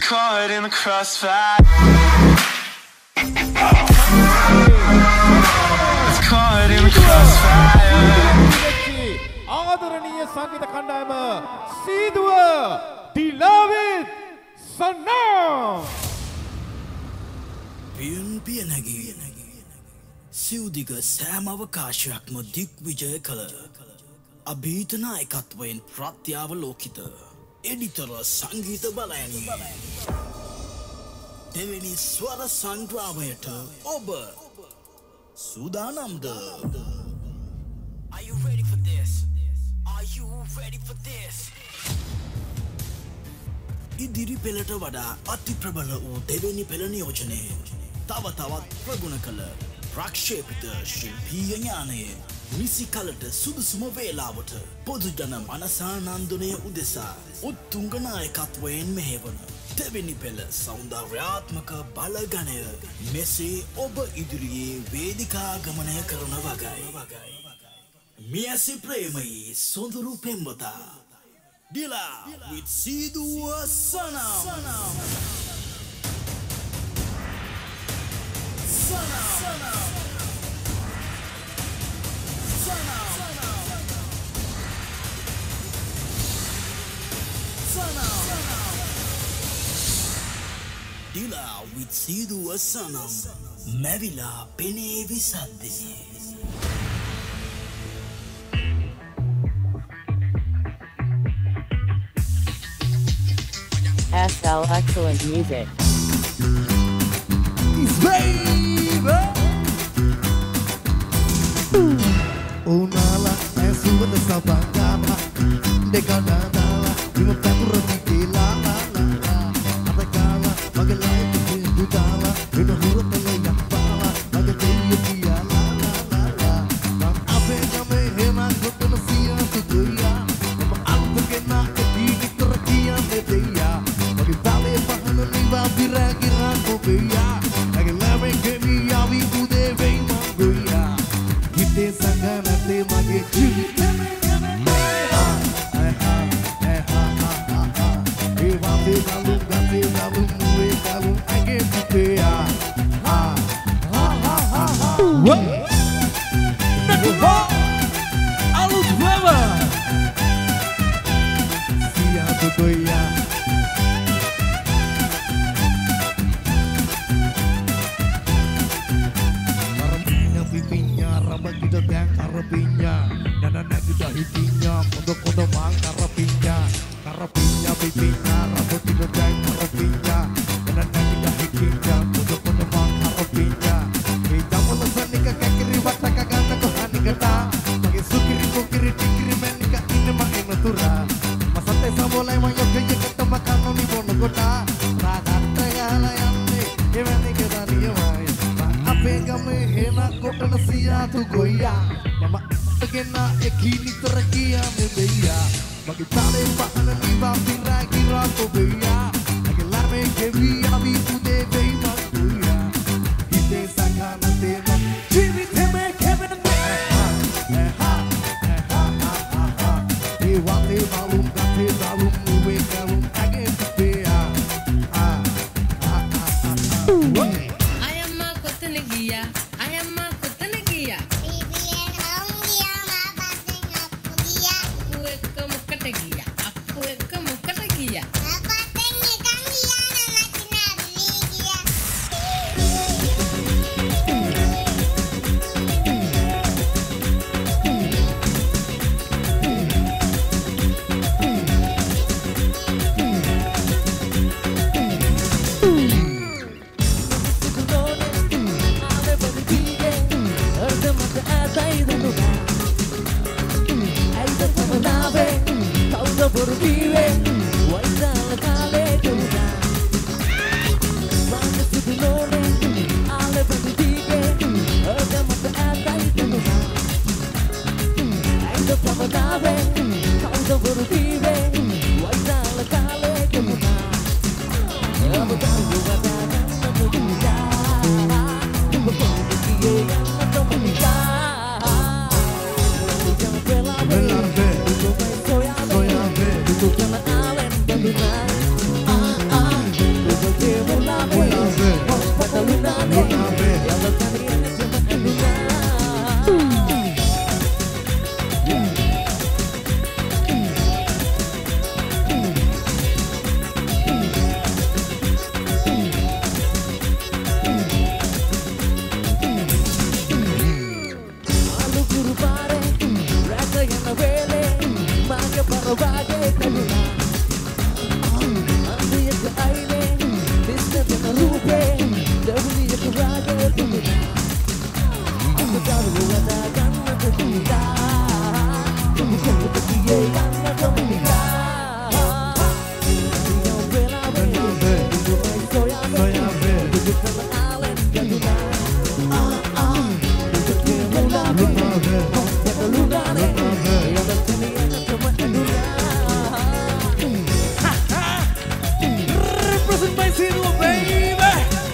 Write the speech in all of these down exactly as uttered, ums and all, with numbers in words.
caught in the crossfire. It's caught in the crossfire. ආදරණීය සංගීත කණ්ඩායම සීදුව ඩිලාවිත් සන්නා පියන් පියනගේ සිව්දිග සෑම අවකාශයක්ම දිග්විජය කළ අභීත නායකත්වයෙන් ප්‍රත්‍යාවලෝකිත එඩිතර සංගීත බලයනි දෙවෙනි ස්වර සංග්‍රාමයට ඔබ සූදානම්ද? Are you ready for this? Are you ready for this? ඉදිරි පෙළට වඩා අති ප්‍රබල වූ දෙවෙනි පෙළ නියෝජනය තව තවත් ප්‍රගුණ කළ ප්‍රක්ෂේපිත ශිල්පීය ඥානයේ නිසි කලට සුදුසුම වේලාවට පොදු ජන මනසානන්දනය උදෙසා උත්තුංග නායකත්වයෙන් මෙහෙවන දෙවෙනි පෙළ සෞන්දර්යාත්මක බලගණය මෙසේ ඔබ ඉදිරියේ වේදිකා ගමනය කරන වගයි. මියසි ප්‍රේමයි සොඳුරු පෙම්වතා Dila with Sidhu Sanam. Sanam. Sanam. Sanam. Sanam. Dila with Sidhu Sanam. Mavila Pene Visadde. S L Excellent Music. Baby. Unala é sua dessa bancada. Decadala, e uma pedra de tila. Atacala, magalai de dudala. E no rua pela yapala. Magateio de ala, la la la. Nam apega me hena, gotana sia tu doia. Nam alto que na que diga torquia me deia. Magitale pahano ni va viragira ko beia. Agilame que mi avi ude vem mangoia. Gite sangana te mage chili. Galum, gati, galum, mue, galum, age pupea. Ha, ha, ha, ha, ha. Nakuha, alus baba. Sia tutoya. Karapinya, pipinya, rambut kita yang karapinya. Nana kita hitinya, kondo-kondo mang karapinya. Karapinya, pipinya, rambut kita yang karapinya. Nana kita hitinya, kondo-kondo mang karapinya. Kita mulasan nikah kekiri bata kagana kohani gata. Bagi sukiri kukiri dikiri menika ini mang enatura. Masate sambolai mayo kaya kata makano ni bono kota. Ragate galayane, evani kita niyamai. Ape game hena kota nasiya tu goya. Mama tegena ekini terakia me beya. Bagi tale bahana ni va kira-kira ko beya. Age lame ke vi avi ude vei manguya. Ite sakana te man jivi te me kemen me. Eh ha eh ha ha ha ha. E wate balum gate balum uwe galum age beya. Ah ah ah ah. Ayamma kotane giya. Ayamma kotane giya. Aku ekka mukkata giya. Aku ekka mukkata giya. Hondai Siduwa baby.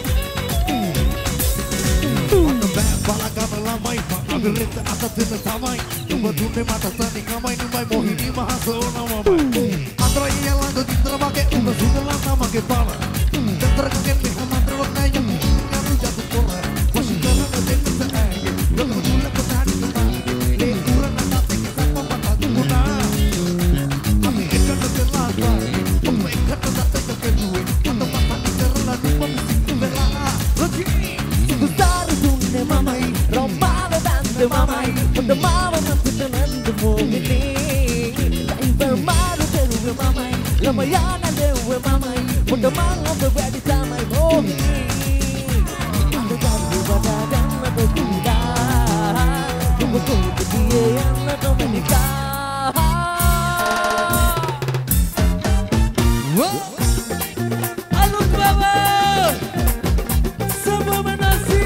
Mata bෑ බලගම ළමයි අගරෙත් අත දෙන තමයි ඔබ දුන්නේ මට තනි කමයි නුඹයි මොහිනී මහසෝනමයි අතරයි ළඟ දිතර මගේ උඹ සුදලා තමගේ බල දෙතරකෙන් මෙහ මන්ත්‍රවත් නෑ යමු යමු ජතු කොර වශී කරන දෙන්න සෑගේ ලොකු දුලක තාඩි තමයි ඒ උරන නැති සම්ම මත දුනා අපි එකට දෙලා ඔබ එකට දත්තක කෙරුවේ අත මත කරලා නුඹ සිත් වෙලා රොකී Mamai, rombada dando mamai, quando mama manto tenendo mogini. Dai vermaro teru mamai, la mayana dewe mamai, quando mama bevedi tamai mogini. Ando dando bada dando bekuda, como todo dia na dominica. Alô baba, samba menasi.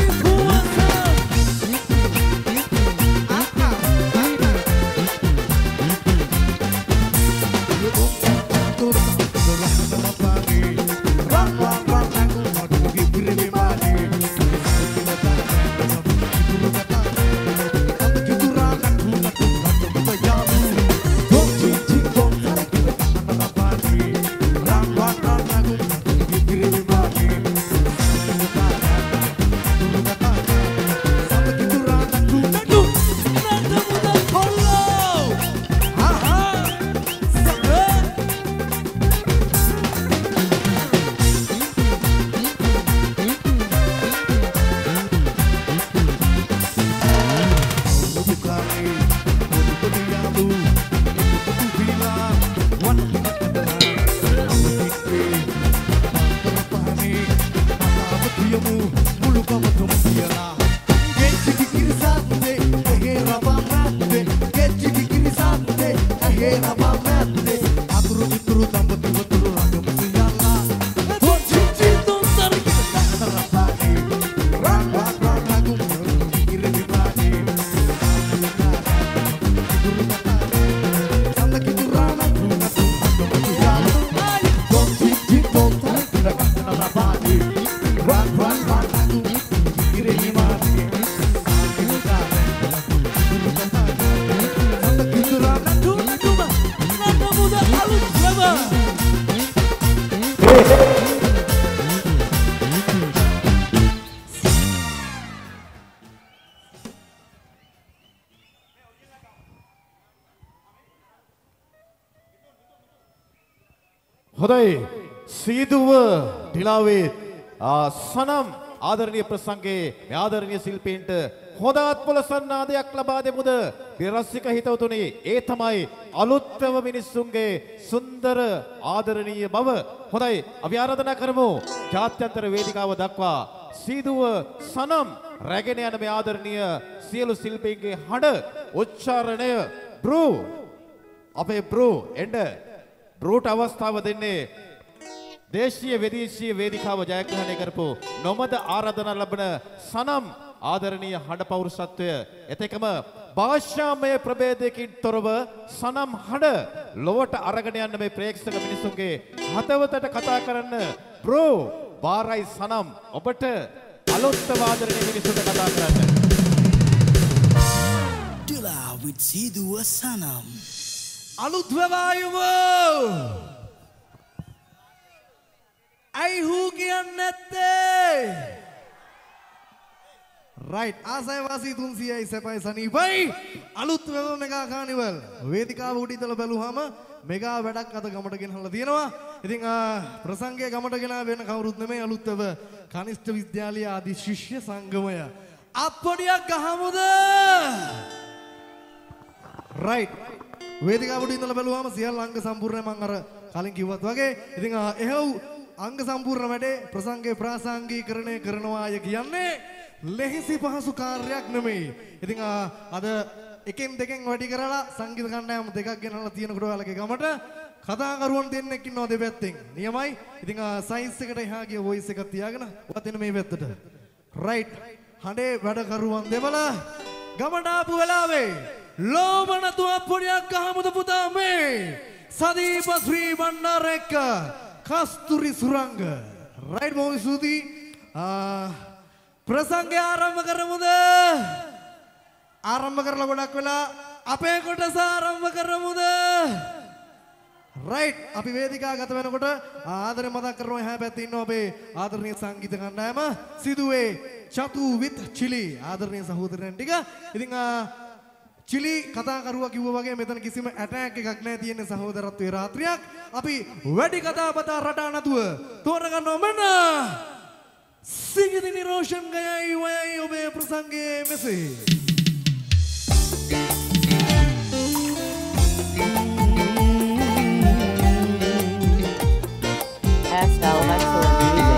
හොඳයි සීදුව ඩිලාවේ සනම් ආදරණීය ප්‍රසංගයේ මේ ආදරණීය ශිල්පීන්ට හොඳත් පොළ සන්නාදයක් ලබා දෙමුද රසික හිතවතුනි ඒ තමයි අලුත්වම මිනිස්සුන්ගේ සුන්දර ආදරණීය බව හොඳයි අපි ආරාධනා කරමු ජාත්‍යන්තර වේදිකාව දක්වා සීදුව සනම් රැගෙන යන මේ ආදරණීය සියලු ශිල්පීන්ගේ හඬ උච්චාරණය බ්‍රූ අපේ බ්‍රූ එන්න බ්‍රූට අවස්ථාව දෙන්නේ දේශීය විදේශීය වේදිකාව ජයග්‍රහණය කරපු නොමද ආරාධනා ලබන සනම් ආදරණීය හඬ පෞරුෂත්වය එතෙකම භාෂාමය ප්‍රභේදයකින් තොරව සනම් හඬ ලොවට අරගෙන යන්න මේ ප්‍රේක්ෂක මිනිසුන්ගේ හදවතට කතා කරන්න බ්‍රෝ බාරයි සනම් ඔබට අලුත් ආදරණීය මිනිසුන්ට කතා කරන්න Dila with Siduwa Sanam අලුත් වෙලායුම අයි හූ කියන්නේ නැත්තේ රයිට් ආසයවාසී තුන්සියයි සැපයි සනීපයි අලුත් වෙව මෙගා කානිවල් වේදිකාව උඩ ඉඳලා බැලුවාම මෙගා වැඩක් අද ගමට ගෙනහලා තියෙනවා ඉතින් ප්‍රසංගයේ ගමට ගෙන වෙන කවුරුත් නෙමෙයි අලුත් වෙව කනිෂ්ඨ විද්‍යාලය ආදී ශිෂ්‍ය සංගමය අප්පඩියක් ගහමුද රයිට් වේදිකාව උඩ ඉඳලා බැලුවාම සියල්ල අංග සම්පූර්ණ මම අර කලින් කිව්වත් වගේ ඉතින් එහෙව් අංග සම්පූර්ණ වැඩේ ප්‍රසංගයේ ප්‍රාසංගිකරණය කරනවාය කියන්නේ ලෙහිසි පහසු කාර්යයක් නෙමෙයි. ඉතින් අද එකෙන් දෙකෙන් වැඩි කරලා සංගීත කණ්ඩායම දෙකක් ගෙනල්ලා තියෙනකොට ඔයාලගේ ගමට කතාකරුවන් දෙන්නෙක් ඉන්නවා දෙපැත්තෙන්. නියමයි. ඉතින් සයිස් එකට එහා ගිය වොයිස් එකක් තියාගෙන ඔයත් එන්න මේ පැත්තට. රයිට්. හඬේ වැඩ කරුවන් දෙමළ ගමට ආපු වෙලාවේ ලෝමනතු අප්පුඩියක් ගහමුද පුතා මේ සදීප ශ්‍රී බණ්ඩාර එක්ක Kasturi Surangga. Right බොහොම ස්තුතියි. ප්‍රසංගය ආරම්භ කරමුද? ආරම්භ කරලා ගොඩක් වෙලා අපේ කොටස ආරම්භ කරමුද? රයිට් අපි වේදිකාව ගත වෙනකොට ආදරේ මතක් කරනවා එහා පැත්තේ ඉන්න අපේ ආදරණීය සංගීත කණ්ඩායම සිදුවේ චතු with chili ආදරණීය සහෝදරයන් ටික. ඉතින් චිලි කතා කරුවා කිව්වා වගේ මෙතන කිසිම ඇටැක් එකක් නැහැ තියෙන සහෝදරත්වයේ රාත්‍රියක්. අපි වැඩි කතා බතා රටා නැතුව තෝරගන්නවා මෙන්න සිංගිති නිරෝෂන් ගයයි වයයි ඔබේ ප්‍රසංගයේ මෙසේ. S L Excellent Music.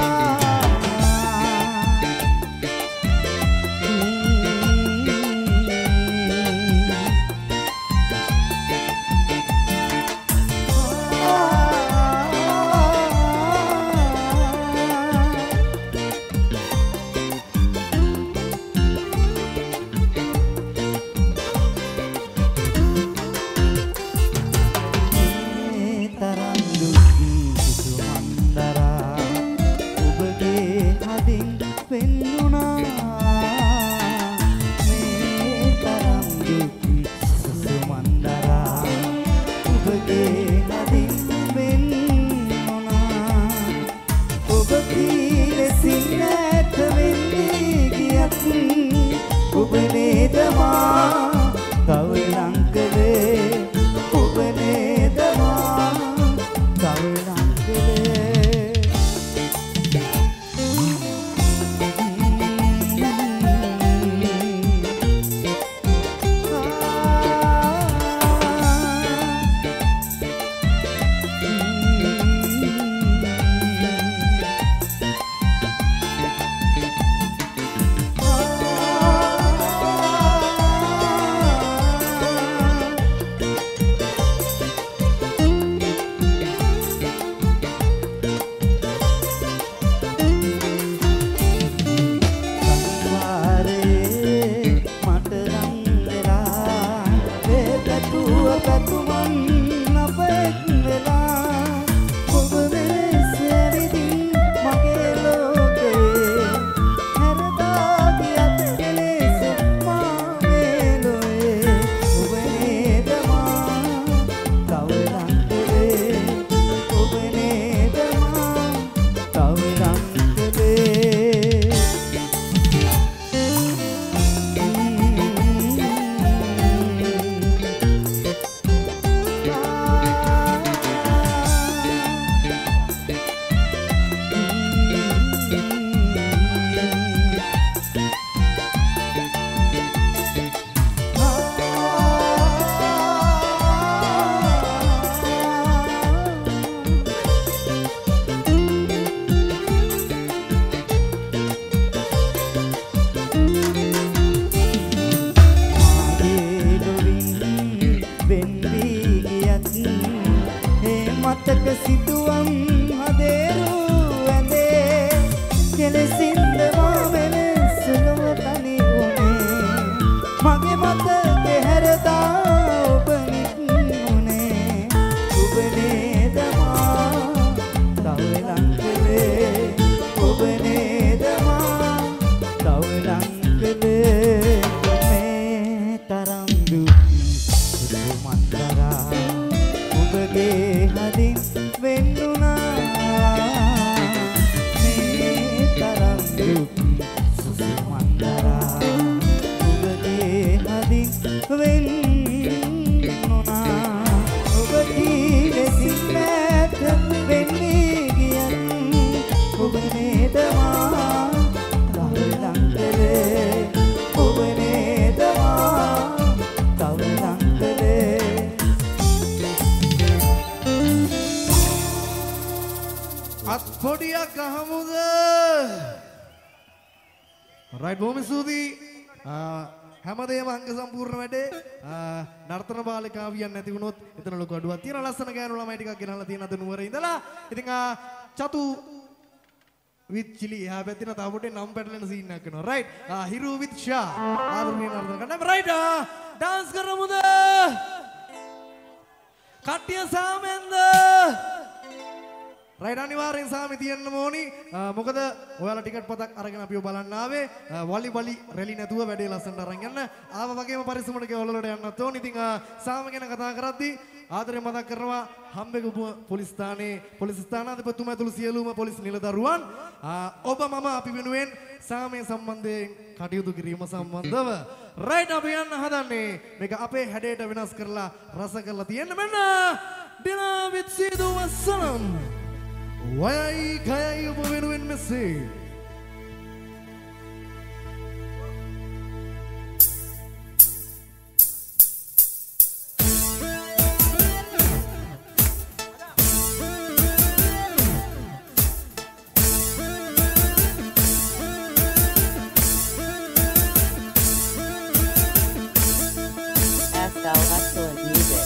හැමදේම අංග සම්පූර්ණ වැඩේ. නර්තන බාලිකාවියන් නැති වුණොත් එතන ලොකු අඩුවක් තියෙනවා. ලස්සන ගෑනු ළමයි ටිකක් ගෙනල්ලා තියෙන අද නුවර ඉඳලා. ඉතින් චතු with chili එහා පැත්තේ තව පොඩේ නම් පැටලෙන සීන් එකක් කරනවා. රයිට්. හිරු with ෂා. ආරුණී නර්තන කණ්ඩායම රයිට්. ඩාන්ස් කරමුද? කට්ටිය සාමෙන්ද? රයිට් අනිවාර්යෙන් සාමි තියෙන්න ඕනි. මොකද ඔයාලා ටිකට් පතක් අරගෙන අපිව බලන්න ආවේ. වලි වලි රැලි නැතුව වැඩේ ලස්සනට අරන් යන්න. ආව වගේම පරිස්සමට ගෙවල් වලට යන්නත් ඕනි. ඉතින් සාම ගැන කතා කරද්දී ආදරේ මතක් කරනවා හම්බෙගම පොලිස් ස්ථානයේ පොලිස් ස්ථානාධිපතිතුමා ඇතුළු සියලුම පොලිස් නිලදරුවන් ඔබ මම අපි වෙනුවෙන් සාමයේ සම්බන්ධයෙන් කටයුතු කිරීම සම්බන්ධව රයිට් අපි යන්න හදන්නේ මේක අපේ හැඩයට වෙනස් කරලා රස කරලා තියෙන්න මෙන්න ඩිලාවිත් සීදුව සනම් වයයි ගයයි ඔබ වෙනුවෙන් මෙසේ Excellent music.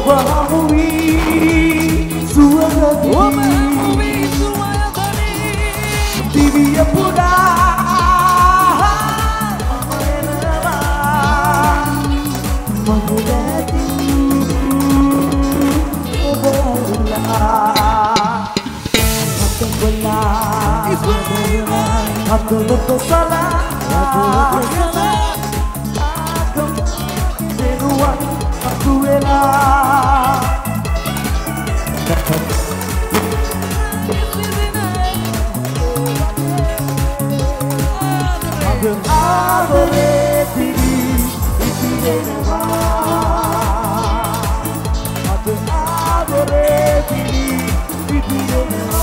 Obahawi suara Obahawi suara tadi Divya Puda Mahudati Obahawilah Aku belah Aku bersalah Aku bersalah Aku seruan Aku rela Aku adore diri Itu dewa Aku adore diri Itu dewa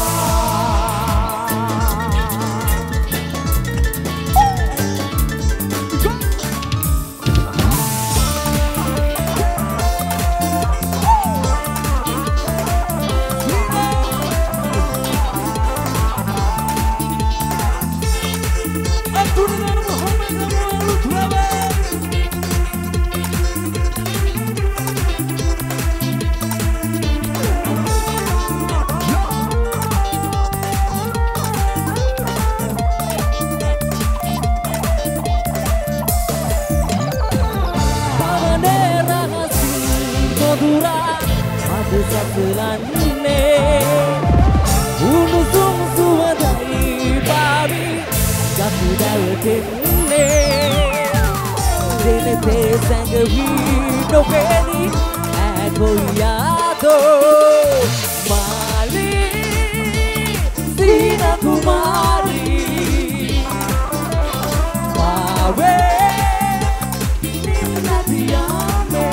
Selane unusung suwadai babi jatuh dari tene tene te sangawi dopeni aku yato mali sina kumari mawe nimna diame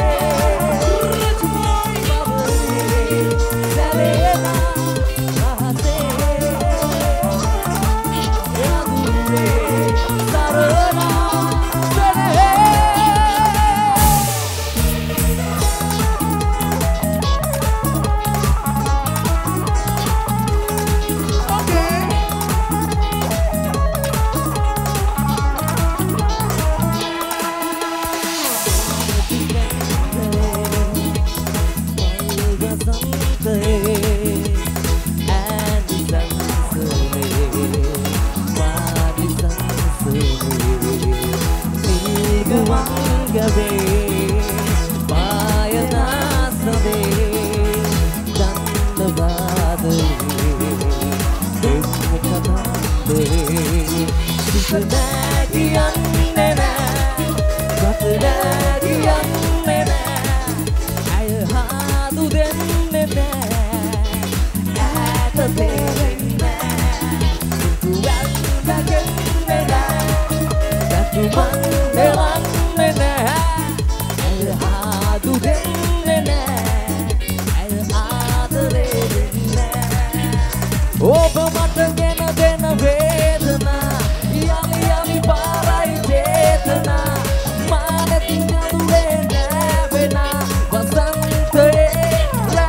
Oh, pematang gena gena vedana, yami yami parai cetana, mana tinggal lena vena, basante la.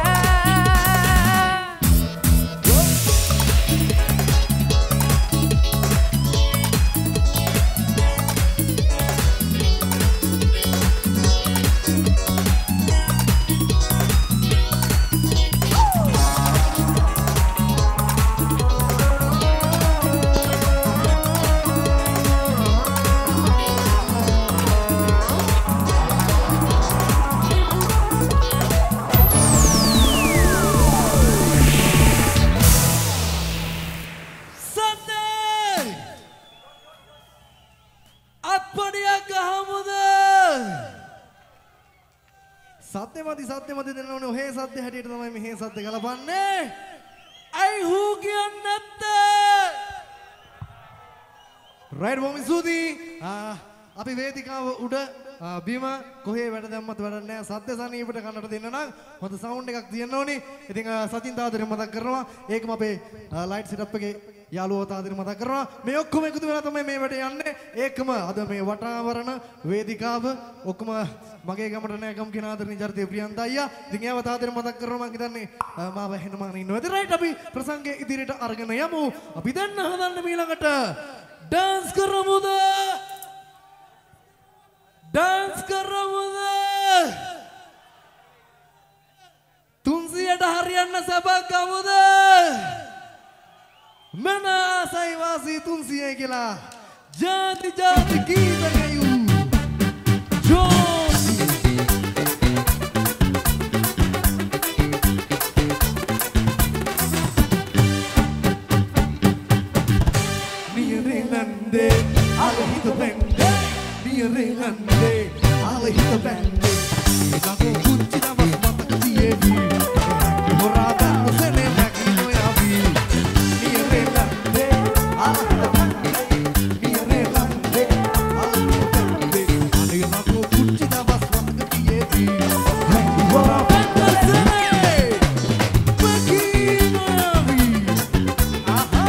සත්‍යමති සත්‍යමති දෙන්න ඕනේ ඔහේ සත්‍ය හැටියට තමයි මෙහේ සත්‍ය ගලපන්නේ. අයි හූ කියන්නේ නැත්තේ. රයිට් බොම් ස්තුතියි. අපි වේදිකාව උඩ බිම කොහේ වැඩ දැම්මත් වැඩක් නැහැ. සත්‍ය සනීපට කනට දෙන්න නම් හොඳ සවුන්ඩ් එකක් තියෙන්න ඕනේ. ඉතින් සචින් තාදරේ මතක් කරනවා. ඒකම අපේ ලයිට් සෙටප් එකේ යාළුවෝ තාදරේ මතක් කරනවා. මේ ඔක්කොම එකතු වෙලා තමයි මේ වැඩේ යන්නේ. ඒකම අද මේ වටාවරණ වේදිකාව ඔක්කොම මගේ ගමට නෑ ගම් කියන ආදරණීය චරිතය ප්‍රියන්ත අයියා. ඉතින් ඒව තාදරේ මතක් කරනවා. මම හිතන්නේ මාව ඇහෙනම ඉන්නවා. ඉතින් රයිට් අපි ප්‍රසංගයේ ඉදිරියට අරගෙන යමු. අපි දැන් හදන්න ඊළඟට ඩාන්ස් කරමුද? ඩාන්ස් කරමුද? harian nasabah kamu deh. Mana saya masih tunsi gila. Jati-jati kita kayu. Josi. Nirenande, ale hito bende. Nirenande, ale hito bende. Aku kunci nama mata kecil. Moraga no se le lagi no ya vi. Nirenande, ale hito bende. Nirenande, ale hito bende. Ale aku kunci nama mata kecil. Moraga no se le lagi no ya vi. Aha.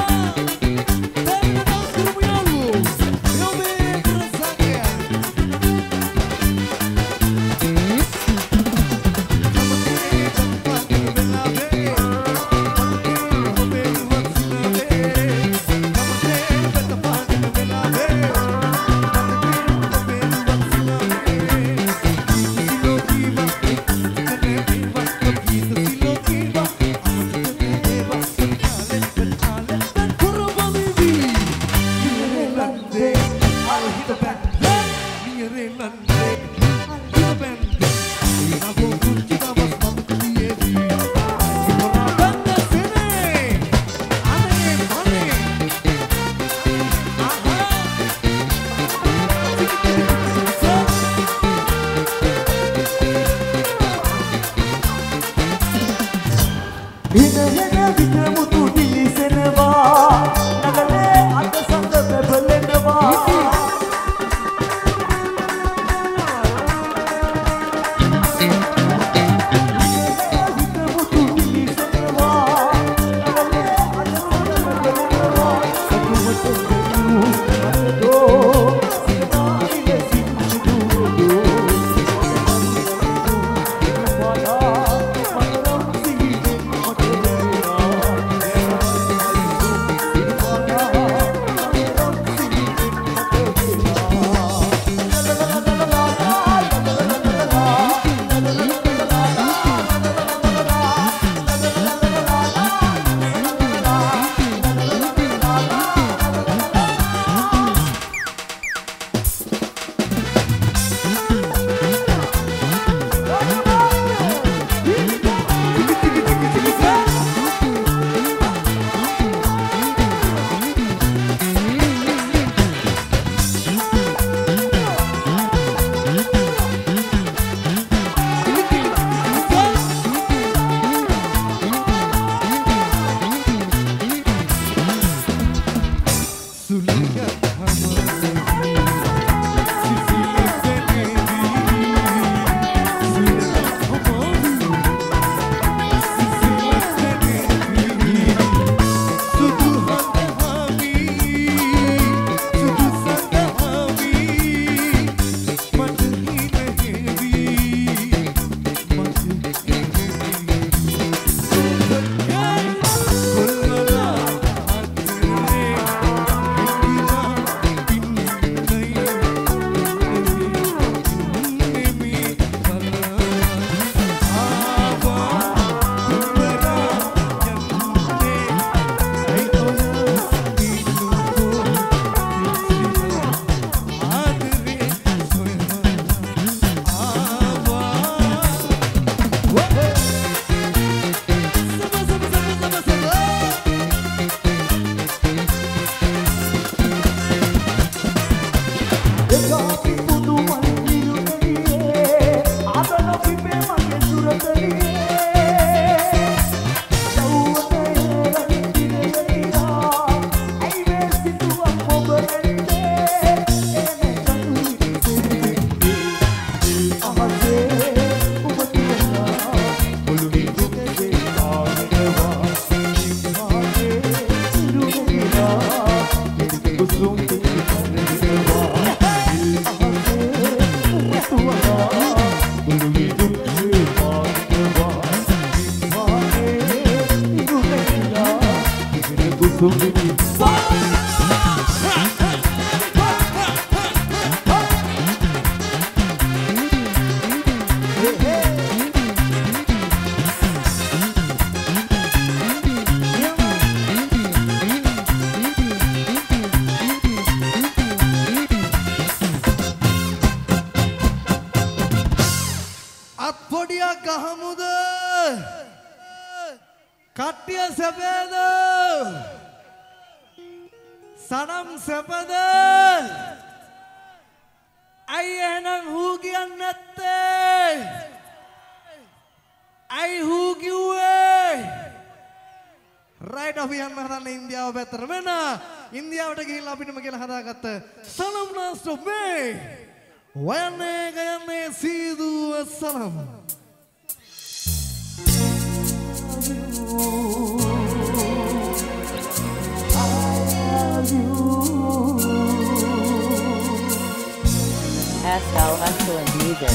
sepadan ayah nang hugian nate ay hugi we right of yan mahran India better mena India udah gila pin magil hada kata salam nasto me wane gayane sidu salam Pascal Excellent Music.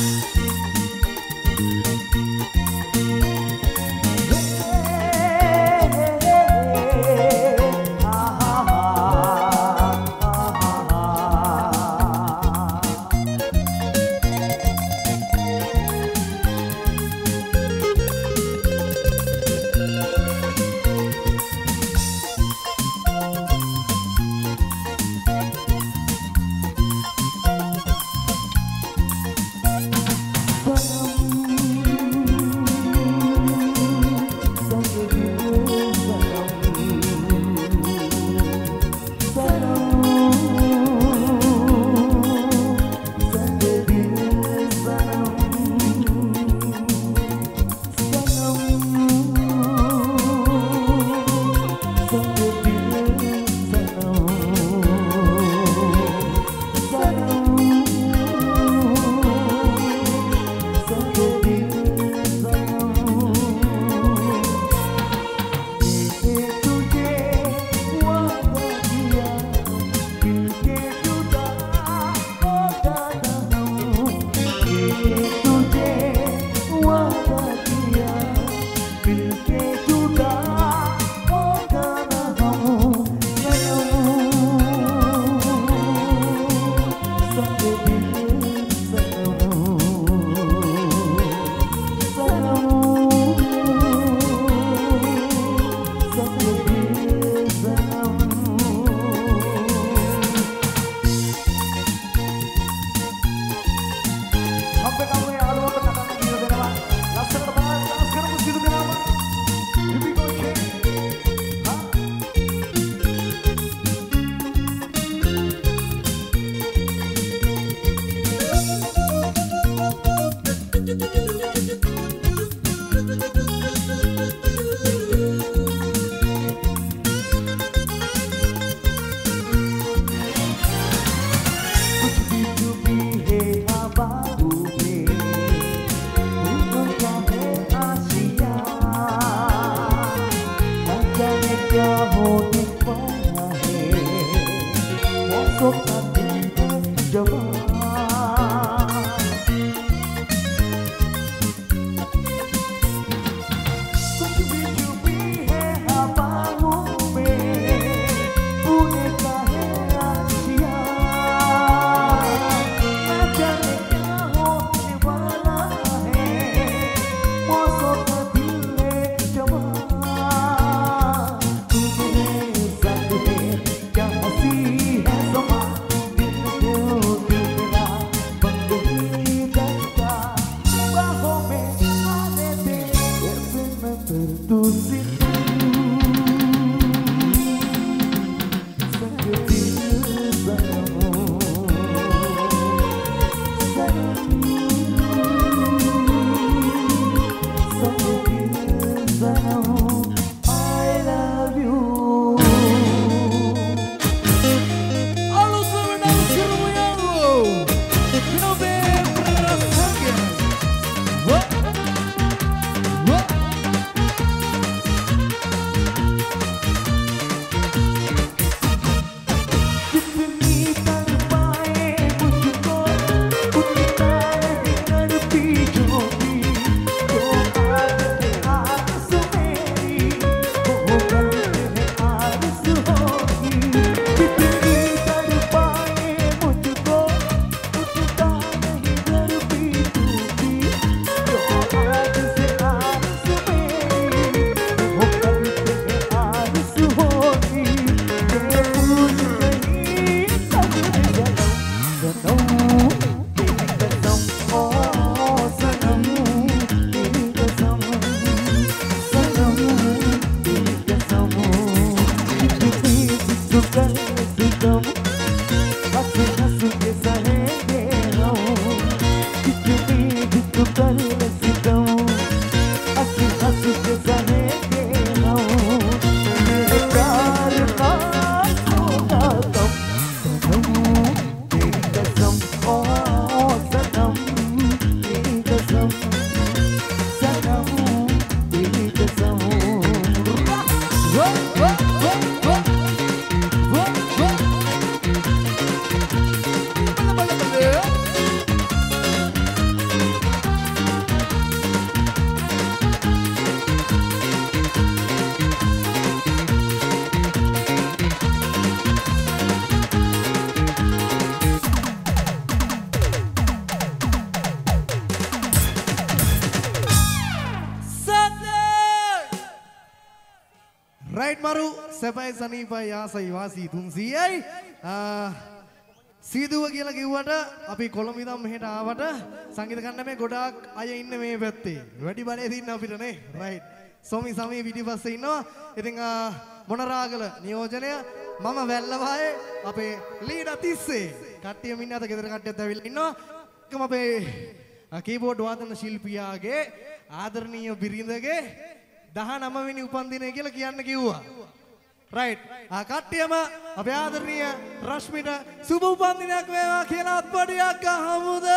right maru සැපයි සනීපයි ආසයි වාසී තුන්සියයි සීදුව කියලා කිව්වට අපි කොළඹ ඉඳන් මෙහෙට ආවට සංගීත කණ්ඩායමේ ගොඩාක් අය ඉන්නේ මේ පැත්තේ. වැඩි බලය දින්න අපිට නේ. right. සොමි සමී පිටිපස්සේ ඉන්නවා. ඉතින් මොනරාගල නියෝජනය මම වැල්ලවායේ අපේ ලීඩා තිස්සේ. කට්ටියම ඉන්න අත ගෙදර කට්ටියත් ඇවිල්ලා ඉන්නවා. එකම අපේ කීබෝඩ් වාදන ශිල්පියාගේ ආදරණීය බිරිඳගේ දහනවය වෙනි උපන්දිනය කියලා කියන්න කිව්වා. right. ආ කට්ටියම අපේ ආදරණීය රශ්මිට සුබ උපන්දිනයක් වේවා කියලා අත්පොඩියක් අහමුද?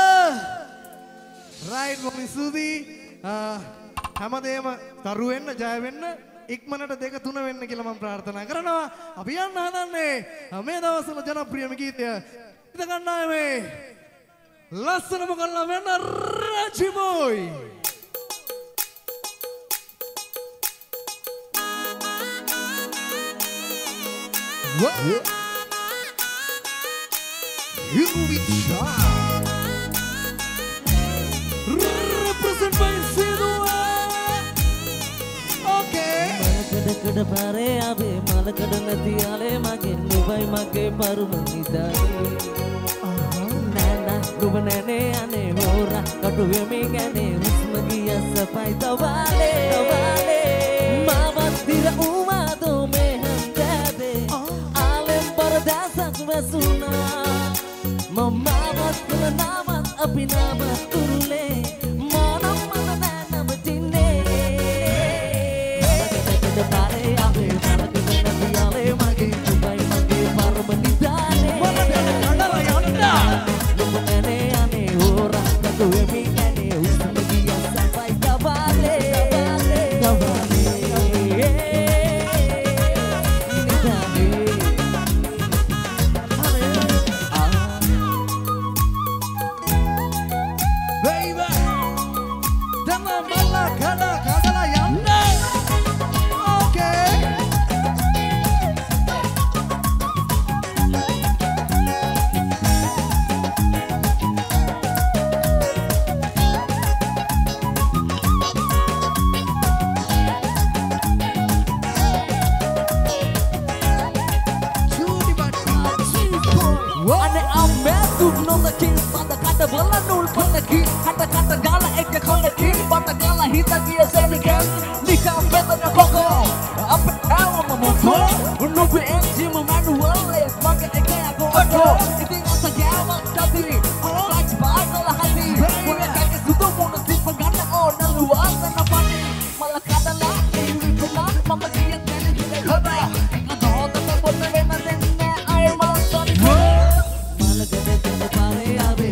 right මොකද සුදී හැමදේම තරු වෙන්න ජය වෙන්න ඉක්මනට දෙක තුන වෙන්න කියලා මම ප්‍රාර්ථනා කරනවා. අපි යන්න හදන්නේ මේ දවස්වල ජනප්‍රියම ගීතය ඉත කණ්ඩායමේ ලස්සනම කල්ලා වෙන්න රජිමෝයි. What? Here we try. Represent by Sidua. Okay. Malakada pare abe malakada nati ale mage nubai mage parumanidani. Nana nubanane ane hora kadu yemi gane usmagiya sapai tawale tawale. Mama tira uma do me dasak wasuna mamamat kena namat api namat turule manam mana nama tine kada pare abe mana kada nabiale mage dubai mage parmanidane kada layanda lumanane ane ora kadu emi ane usmagi sapai tabale tabale Belanul penegi, kata-kata gala eke kolegi, bata gala hita kia senikan, nikah betanya koko, apa kau memoto, nubi enji memanual, makan eke aku odo, itu ngasa gawa tapi, lagi bagalah hati, punya kaki sudah muna si pegana oh naluan sana pani, malah kata lah, ini benar, mama dia jadi tidak kata, kata hotel terbuat dengan nenek air malam tadi, malah gede gede pare abe.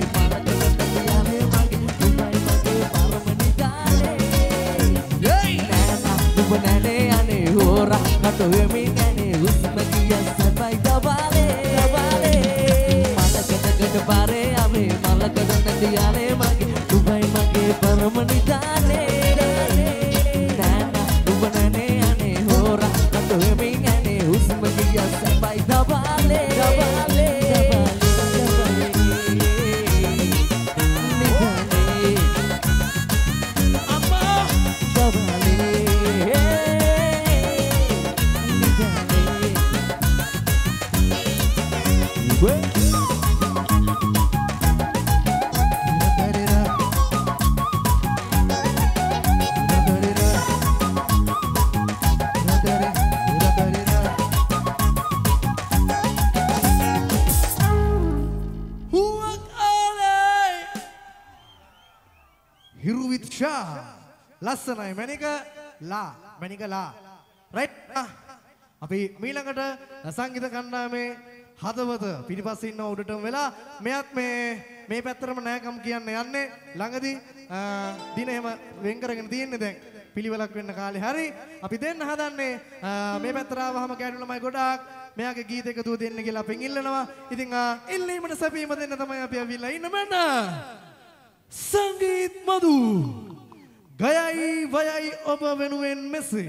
Kata yemi ane usmagiya sapai tabale tabale malah kata kata pare ame malah kata nanti ale mage dubai mage paramanidane nana dubanane ane hora kata yemi ane usmagiya sapai tabale tabale ලස්සනයි මැනික ලා මැනික ලා right අපි මීළඟට සංගීත කණ්ඩායමේ හදවත පිටිපස්සේ ඉන්න උඩටම වෙලා මෙයත් මේ මේ පැත්තටම නෑකම් කියන්න යන්නේ ළඟදී දින එහෙම වෙන් කරගෙන තියෙන්නේ දැන් පිළිවෙලක් වෙන්න කාලේ හරි අපි දෙන්න හදන්නේ මේ පැත්තට ආවහම කැඩු ළමයි ගොඩාක් මෙයාගේ ගීත එකතුව දෙන්න කියලා අපෙන් ඉල්ලනවා ඉතින් ඉල්ලීමට සැපීම දෙන්න තමයි අපි අවිල්ලා ඉන්න මෙන්න සංගීත් මදු ගයයි වයයි ඔබ වෙනුවෙන් මෙසේ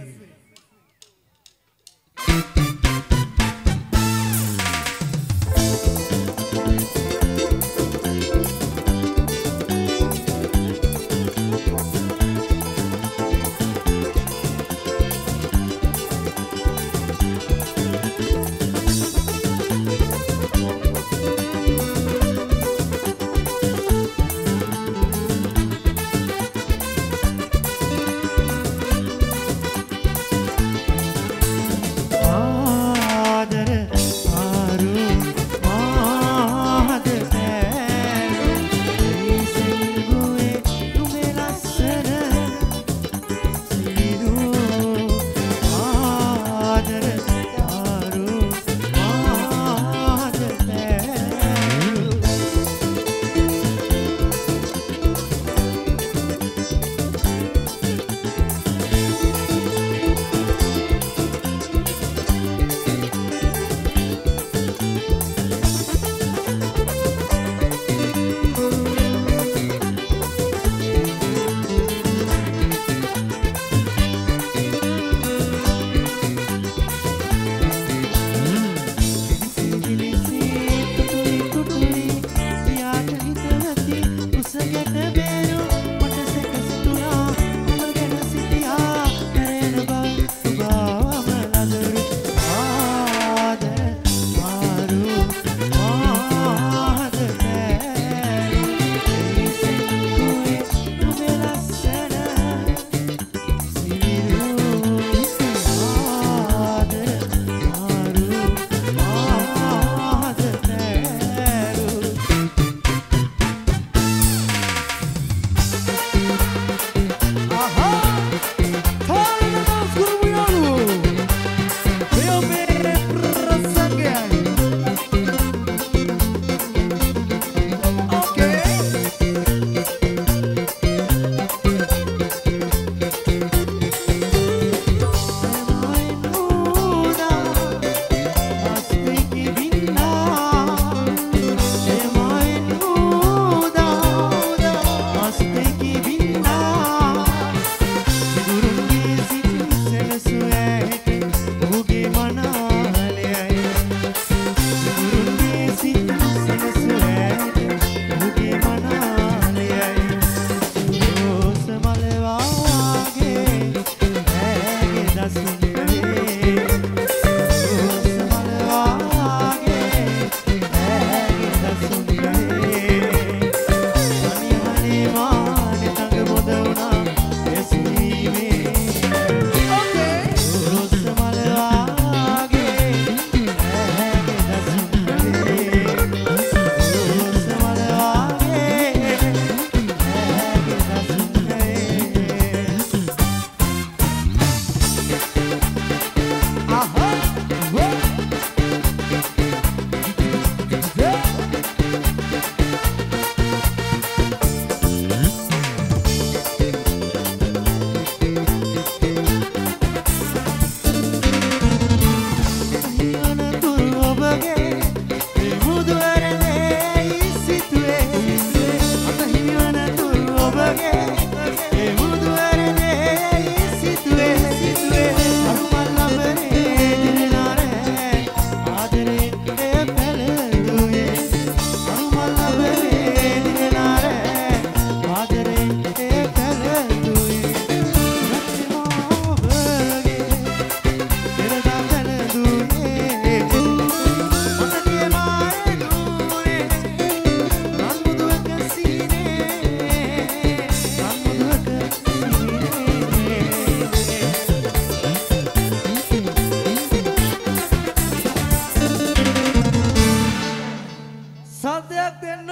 සද්දයක් දෙන්න.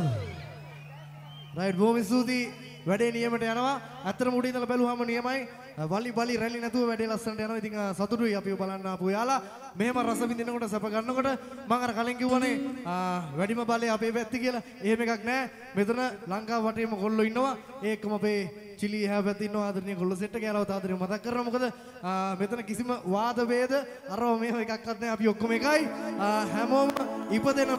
රයිට් බොහොම ස්තුතියි. වැඩේ නියමට යනවා. අතර මුඩේ ඉඳලා බැලුවාම නියමයි. වලි බලි රැලි නැතුව වැඩේ ලස්සනට යනවා. ඉතින් සතුටුයි අපිව බලන්න ආපු යාලා. මෙහෙම රස විඳිනකොට සැප ගන්නකොට මම අර කලින් කිව්වනේ වැඩිම බලය අපේ පැත්තේ කියලා. එහෙම එකක් නැහැ. මෙතන ලංකාව වටේම කොල්ලෝ ඉන්නවා. ඒකම අපේ චිලි එහා පැත්තේ ඉන්නවා ආදරණීය කොල්ලෝ සෙට් එක. යාලවත් ආදරේ මතක් කරනවා. මොකද මෙතන කිසිම වාද වේද අරව මේව එකක්වත් නැහැ. අපි ඔක්කොම එකයි. හැමෝම ඉපදෙන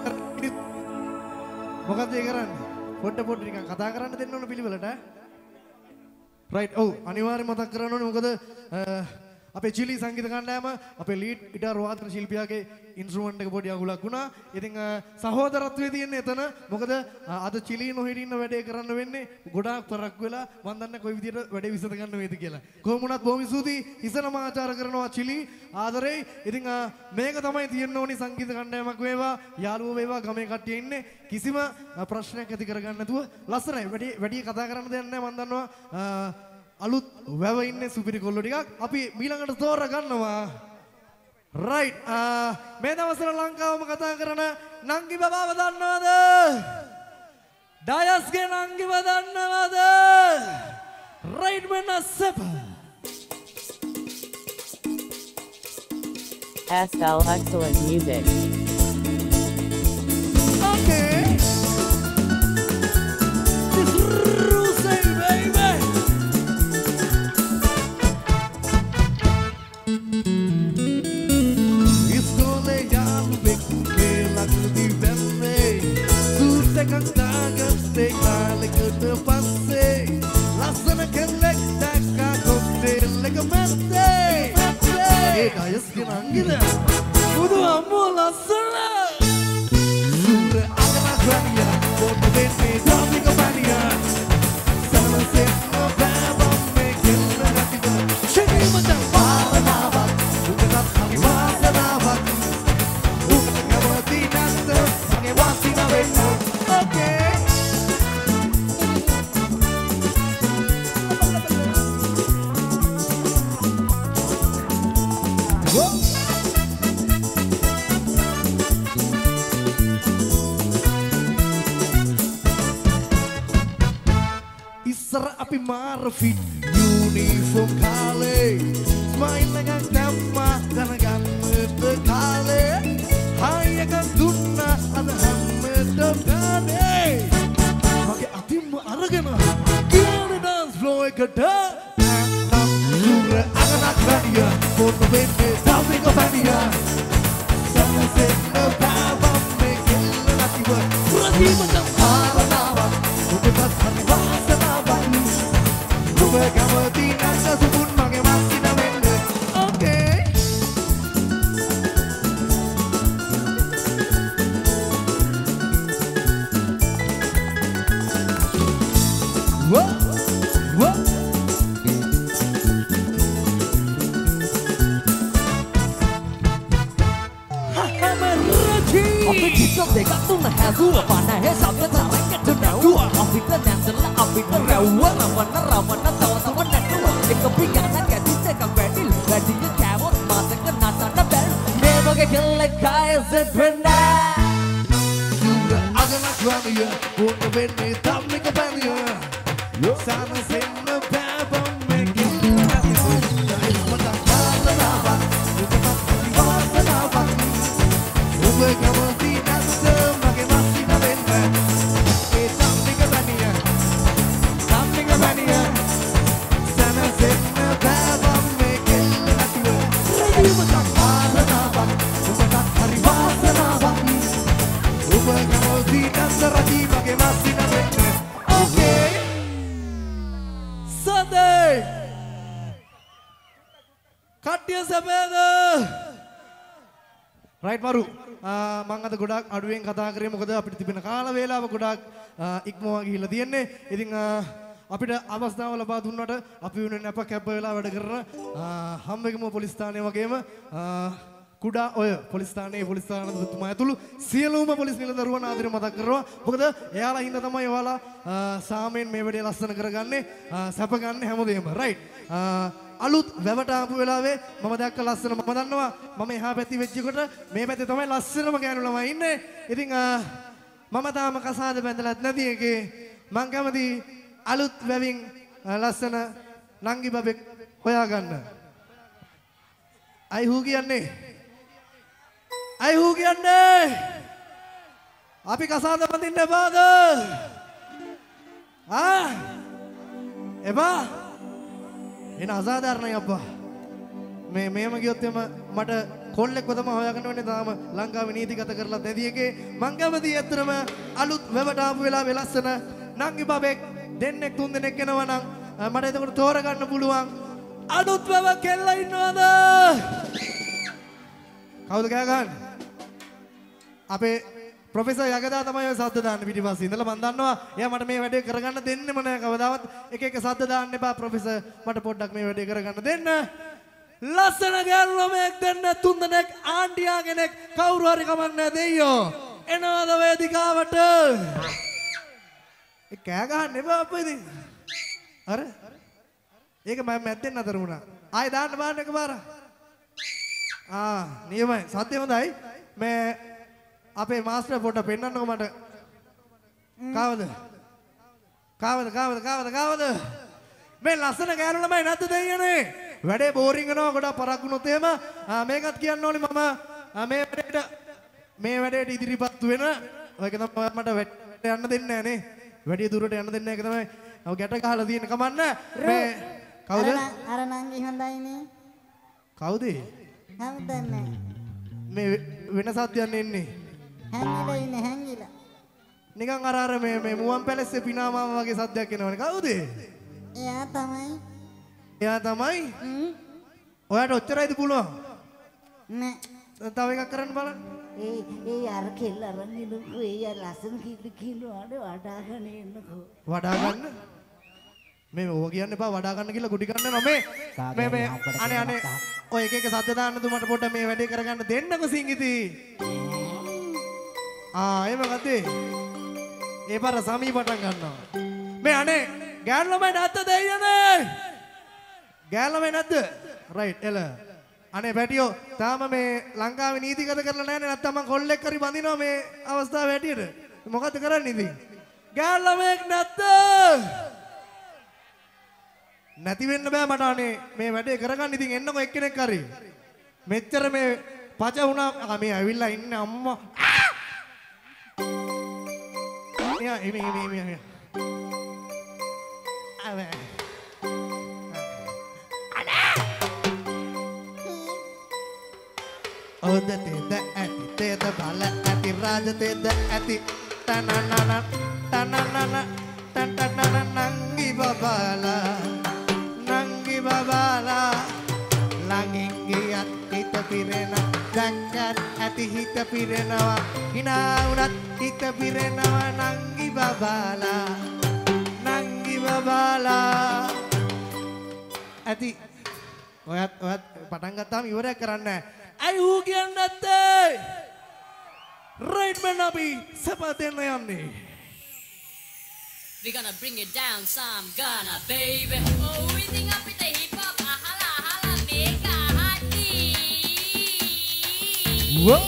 මොකද ඒ කරන්නේ? පොඩ පොඩ නිකන් කතා කරන්න දෙන්න ඕන පිළිවෙලට ඈ. රයිට්. ඔව් අනිවාර්යයෙන් මතක් කරන්න ඕනේ. මොකද අපේ චිලි සංගීත කණ්ඩායම අපේ ලීඩ් ගිටාර් වාදන ශිල්පියාගේ ඉන්ස්ට්‍රුමන්ට් එක පොඩි අගුලක් වුණා. ඉතින් සහෝදරත්වයේ තියෙන්නේ එතන. මොකද අද චිලි නොහිටින්න ඉන්න වැඩේ කරන්න වෙන්නේ. ගොඩාක් පරක් වෙලා මම දන්නේ කොයි විදියට වැඩේ විසඳ ගන්න වේද කියලා. කොහොම වුණත් බොහොම ස්තුතියි. ඉසනම ආචාර කරනවා චිලි ආදරේ. ඉතින් මේක තමයි තියෙන්න ඕනි සංගීත කණ්ඩායමක් වේවා, යාළුවෝ වේවා, ගමේ කට්ටිය ඉන්නේ. කිසිම ප්‍රශ්නයක් ඇති කරගන්න නැතුව ලස්සනයි. වැඩි වැඩි කතා කරන්න දෙයක් නැහැ. මම දන්නවා අලුත් වැව ඉන්නේ සුපිරි කොල්ලෝ ටිකක්. අපි ඊළඟට තෝර ගන්නවා. රයිට්. මේ දවස්වල ලංකාවම කතා කරන නංගි බබාව දන්නවද? ඩයස්ගේ නංගිව දන්නවද? රයිට් මෙන්න සෙප. S L Excellent Music. Okay. This Rusey baby. Iskole yalu bekke lagu di bende. Sutekak dagat tekale ke passe. Lasana kelek dakka koktel lek mette. Hey guys, kinangila. Udu ammo lasana. Sura agama grania, boto bende dami compania. Sana se no baba me kella nativa. Shegi macam para nava, ukat kami wasa nava. Ukat kami nanta, sange wasi na benda. Okay. Isra api marfit uniform kale smile nagang tamma danagan mete kale hai akan dunna ada hammete kale mage atim aragena kiyane dance floor ekata sura aganak rania foto bende sabi ko pania sama se no baba me killa nativa prati macam aranawa udah hari wasa kamu tidak sesubun pakai masih namanya. Oke. Wah, wah. Hahaha meraji. Oke kita dekat tuh nah gua panah he sampai sampai ke dunia gua. Oke kita dancer lah, oke kita rawan, rawan, rawan. Kepikiran gak bisa kau bedil Badinya cewek masa kena tanda bel Never get like guys that benar Sudah agak lakuan ya Untuk bende tapi kepan ya Sana sena baba mekin Hati pun Jahil matang kata nafas Untuk matang di masa nafas Ubah kamu tidak semakin masih na benda Eh tapi kepan ya Tapi kepan ya Sana sena baba mekin Hati pun Jahil matang kata nafas Untuk matang hari masa nafas Ubah kamu tidak serati pakai masih na benda Oke Sunday කට්ටිය සැපේද right මරු මම අද ගොඩාක් අඩුවෙන් කතා කරේ මොකද අපිට තිබෙන කාල වේලාව ගොඩාක් ඉක්මවා ගිහිල්ලා තියෙන්නේ ඉතින් අපිට අවස්ථාව ලබා දුන්නට අපි වෙනුවෙන් අප කැප වෙලා වැඩ කරන හම්බෙගම පොලිස් ස්ථානය වගේම කුඩා ඔය පොලිස් ස්ථානයේ පොලිස් ස්ථානතුමා ඇතුළු සියලුම පොලිස් නිලදරුවන් ආදරේ මතක් කරනවා. මොකද එයාලා හින්දා තමයි ඔයාලා සාමයෙන් මේ වැඩේ ලස්සන කරගන්නේ සැප ගන්න හැමදේම. රයිට්. අලුත් වැවට ආපු වෙලාවේ මම දැක්ක ලස්සන මම දන්නවා මම එහා පැත්තේ වෙච්ච කොට මේ පැත්තේ තමයි ලස්සනම ගෑනු ළමයි ඉන්නේ. ඉතින් මම තාම කසාද බැඳලත් නැති එකේ මං කැමති අලුත් වැවින් ලස්සන නංගි බබෙක් හොයාගන්න. අයි හූ කියන්නේ? අයි හූ කියන්නේ? අපි කසාද බඳින්න එපාද? ආ? එපා? එන අසාධාරණයි අප්පා. මේ මේම ගියොත් එම මට කොල්ලෙක්ව තමයි හොයාගන්න වෙන්නේ. තාම ලංකාවේ නීතිගත කරලා නැති එකේ මං කැමති ඇත්තටම අලුත් වෙවට ආපු වෙලාවේ ලස්සන නංගි බබෙක් දෙන්නෙක් තුන් දෙනෙක් එනවා නම් මට එතකොට තෝරගන්න පුළුවන්. අලුත් වෙව කෙල්ල ඉන්නවද? කවුද කෑ ගහන්නේ? අපේ ප්‍රොෆෙසර් යගදා තමයි ඔය සද්ද දාන්න පිටිපස්සේ ඉඳලා මම දන්නවා එයා මට මේ වැඩේ කරගන්න දෙන්නෙම නෑ කවදාවත්. එක එක සද්ද දාන්න එපා ප්‍රොෆෙසර්, මට පොඩ්ඩක් මේ වැඩේ කරගන්න දෙන්න. ලස්සන ගෑනු ළමයෙක් දෙන්න තුන් දෙනෙක් ආන්ටියා කෙනෙක් කවුරු හරි කමක් නෑ දෙයියෝ. එනවාද වේදිකාවට? ඒ කෑ ගහන්න එපා අප්පා ඉතින්. අර ඒක මම මැද්දෙන් අතර වුණා. ආයෙ දාන්න බාන්න එකපාර. ආ නියමයි. සද්ද හොඳයි. මේ අපේ මාස්ටර් පොඩ්ඩක් පෙන්නන්නකෝ මට. කාවද? කාවද කාවද කාවද කාවද? මේ ලස්සන ගෑනු ළමයි නැද්ද දෙයියනේ? වැඩේ බෝරින් වෙනවා ගොඩක් පරක් වුණොත් එහෙම මේකත් කියන්න ඕනේ මම මේ වැඩේට මේ වැඩේට ඉදිරිපත් වෙන ඔයක තමයි මට වැඩ යන්න දෙන්නේ නැහැ නේ. වැඩි දුරට යන්න දෙන්නේ නැහැ. ඒක තමයි ඔය ගැට ගහලා තියෙන කමන්න. මේ කවුද? අර නංගි හොඳයිනේ. කවුද? හැමදන්නේ. මේ වෙන සද්දයන් එන්නේ. හැංගිලා ඉන්නේ හැංගිලා. නිකන් අර අර මේ මේ මුවන් පැලස්සේ පිනාමාම වගේ සද්දයක් එනවනේ. කවුද? එයා තමයි. එයා තමයි? ඔයාට ඔච්චරයිද පුළුවන්? නෑ. තව එකක් කරන්න බලන්න. ඒ ඒ අර කෙල්ල අරන් ඉන්නකෝ. ඒ ලස්සන කිල්ල කිල්ලවඩ වඩා ගන්න එන්නකෝ. වඩා ගන්න? මේ ඕවා කියන්න එපා වඩා ගන්න කියලා කුටි ගන්න නෝ මේ. මේ මේ අනේ අනේ ඔය එක එක සද්ද දාන්න තු මට පොඩ්ඩක් මේ වැඩේ කරගන්න දෙන්නකෝ සිංගිති. ආ එහෙම ගත්තේ. ඒ පාර සමී පටන් ගන්නවා. මේ අනේ ගෑනු ළමයි නැද්ද දෙයියනේ? ගෑනු ළමයි නැද්ද? රයිට් එල. අනේ පැටියෝ තාම මේ ලංකාවේ නීතිගත කරලා නැහැනේ. නැත්තම් මං කොල්ලෙක් හරි බඳිනවා මේ අවස්ථාව හැටියට. මොකද්ද කරන්නේ ඉතින්? ගෑනු ළමයෙක් නැද්ද? නැති වෙන්න බෑ මට අනේ මේ වැඩේ කරගන්න. ඉතින් එන්නකෝ එක්කෙනෙක් හරි. මෙච්චර මේ පච වුණා. මේ ඇවිල්ලා ඉන්නේ අම්මා. මෙයා එමෙ එමෙ එමෙ. අනේ. ඔද තෙද ඇති තෙද බල ඇති රාජ තෙද ඇති තනනන තනනන තනනන නංගි බබාලා නංගි බබාලා ළඟින් ගියත් හිත පිරෙන දැක්කත් ඇති හිත පිරෙනවා hina උනත් හිත පිරෙනවා නංගි බබාලා නංගි බබාලා ඇති ඔයත් ඔයත් පටන් ගත්තාම ඉවරයක් කරන්නේ නැහැ. අයි ඌ කියන්නේ නැත්තේ? රයිට් මන් අපි සපතෙන්න යන්නේ. We gonna bring it down some Ghana, baby. Oh, we think up with the hip hop, ahala, ahala, mega hati. Whoa.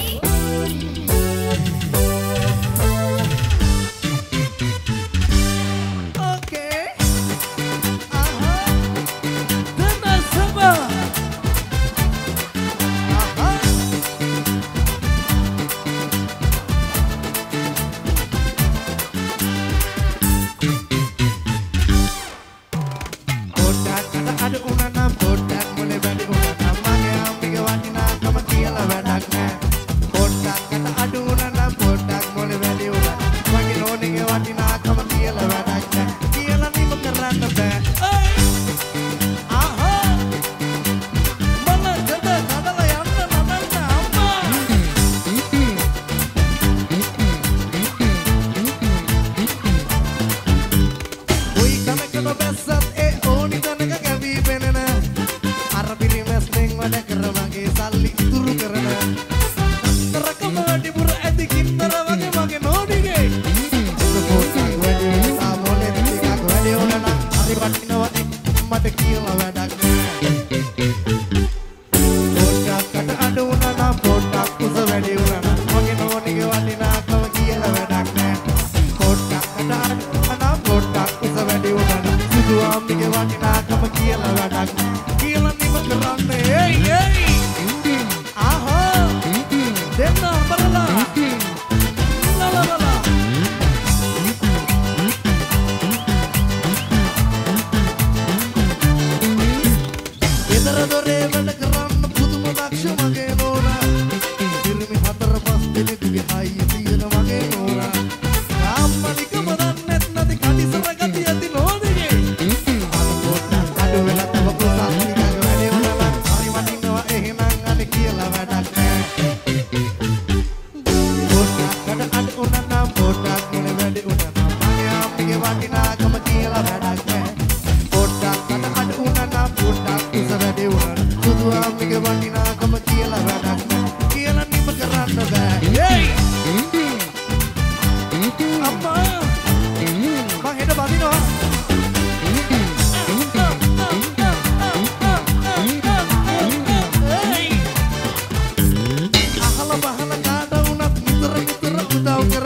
Okay. Aha. Dana sama. Aha. Bodak kata ada unanam bodak mulai balik unanam mage ambiga watina kama kiyala wadak ne bodak kata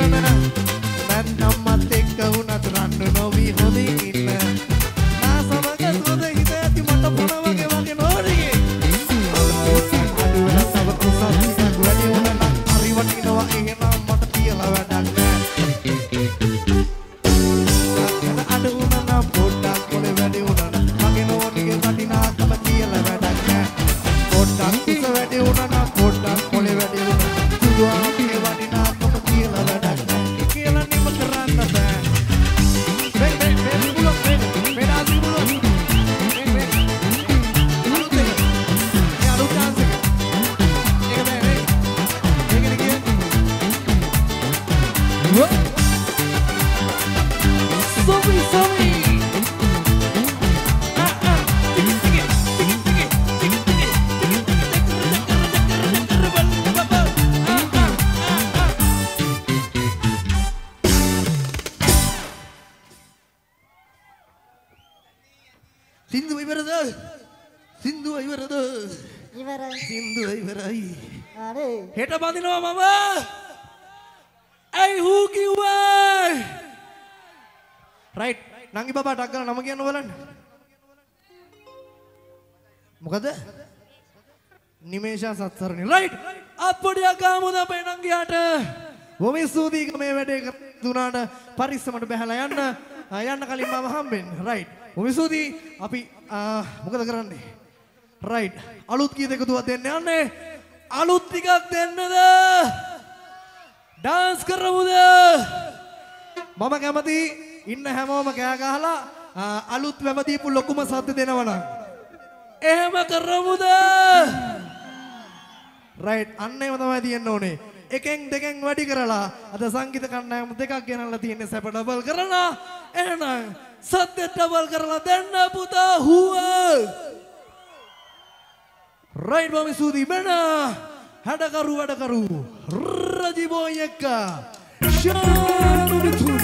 වෙන නැත්නම් එක්ක වුණත් රණ්ඩු නොවි හොඳින් ඉන්න නා සමග සොඳ හිත ඇති මට මොන වගේ වගේ නෝරිගේ අඩු වෙන තව කුසක් වැඩි වුණා නම් හරි වටිනවා එහෙනම් මට කියලා වැඩක් නෑ අඩු වුණා නම් පොඩ්ඩක් කොලේ වැඩි වුණා නම් මගේ නෝනිගේ වටිනාකම කියලා වැඩක් නෑ පොඩ්ඩක් කුස වැඩි වුණා නම් පොඩ්ඩක් කොලේ වැඩි වුණා සුදුආගේ වටිනාකම කියලා වැඩක් නෑ කියලා නිම කරන්න බෑ වේ වේ වේ බුලක් වේ වේ දාසි බුලක් වේ වේ අලුත් එක ඒ අලුත් ඩාන්ස් එක ඒක බෑ වේ ඒකනේ කියේ සොවි සොවි සින්දුව ඉවරද? සින්දුව ඉවරද? ඉවරයි. සින්දුව ඉවරයි. අනේ හෙට බඳිනවා මම. ඇයි හූ කිව්වේ? රයිට්. නංගි බබා ටක් ගාලා නම කියන්න බලන්න. මොකද? නිමේෂා සත්සරණි. රයිට්. අප්පොඩියක් ගාමුද අපේ නංගියාට. බොහොම ස්තුතියි මේ වැඩේ දුනාට පරිස්සමට බහැලා යන්න. යන්න කලින් මම හම්බෙන්න. රයිට්. බොහොම ස්තුතියි. අපි මොකද කරන්නේ? රයිට්. අලුත් කී දෙකතුවක් දෙන්න යන්නේ. අලුත් ටිකක් දෙන්නද? ඩාන්ස් කරමුද? මම කැමති ඉන්න හැමෝම කෑ ගහලා අලුත් වැව දීපු ලොකුම සද්ද දෙනවා නම්. එහෙම කරමුද? රයිට්. අන්න ඒව තමයි තියෙන්න ඕනේ. එකෙන් දෙකෙන් වැඩි කරලා අද සංගීත කණ්ඩායම දෙකක් ගෙනල්ලා තියෙන්නේ සැප ඩබල් කරලා. එහෙනම් සද්ද ඩබල් කරලා දෙන්න පුතා හුව. රයිට් බොම සූදි මෙන්න හැඩකරු වැඩකරු රජිබෝයි එක්ක ෂානු මිතුන්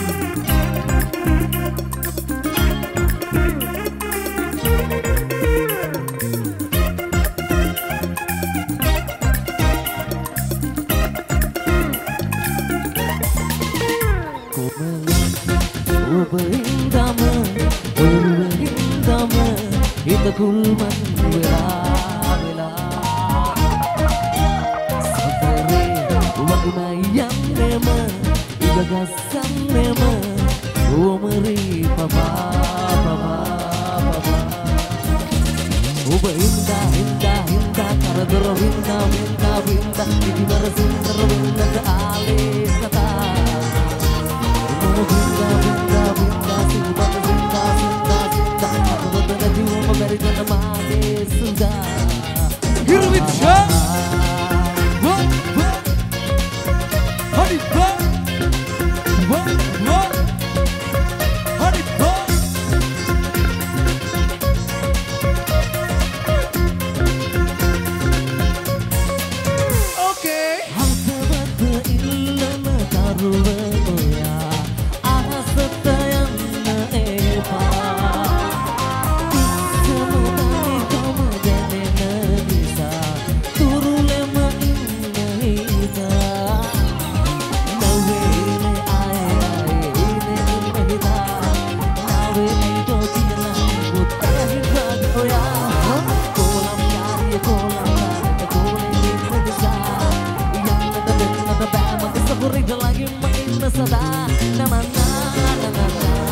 ඔබ හින්දාම ඔබ හින්දාම හිත කුල්මන් වෙලා වෙලා සතරේ වගුමයි යන්නේම ඉගගස්සන්නේම ඕමරි පපා පපා පපා ඔබ හින්දා හින්දා හින්දා කරදර හින්දා හින්දා හින්දා ඉතිවර සුන්දර වෙන්නට ආලේ සතා Vinda, vinda, vinda, vinda, vinda, vinda, vinda. Aku berbeda jiwa dari nama Yesuda. Here we go. What, what? Honey, what? What, what? Honey, what? Okay. Harta batu ilmu taruh. Lagi main sada na na na na na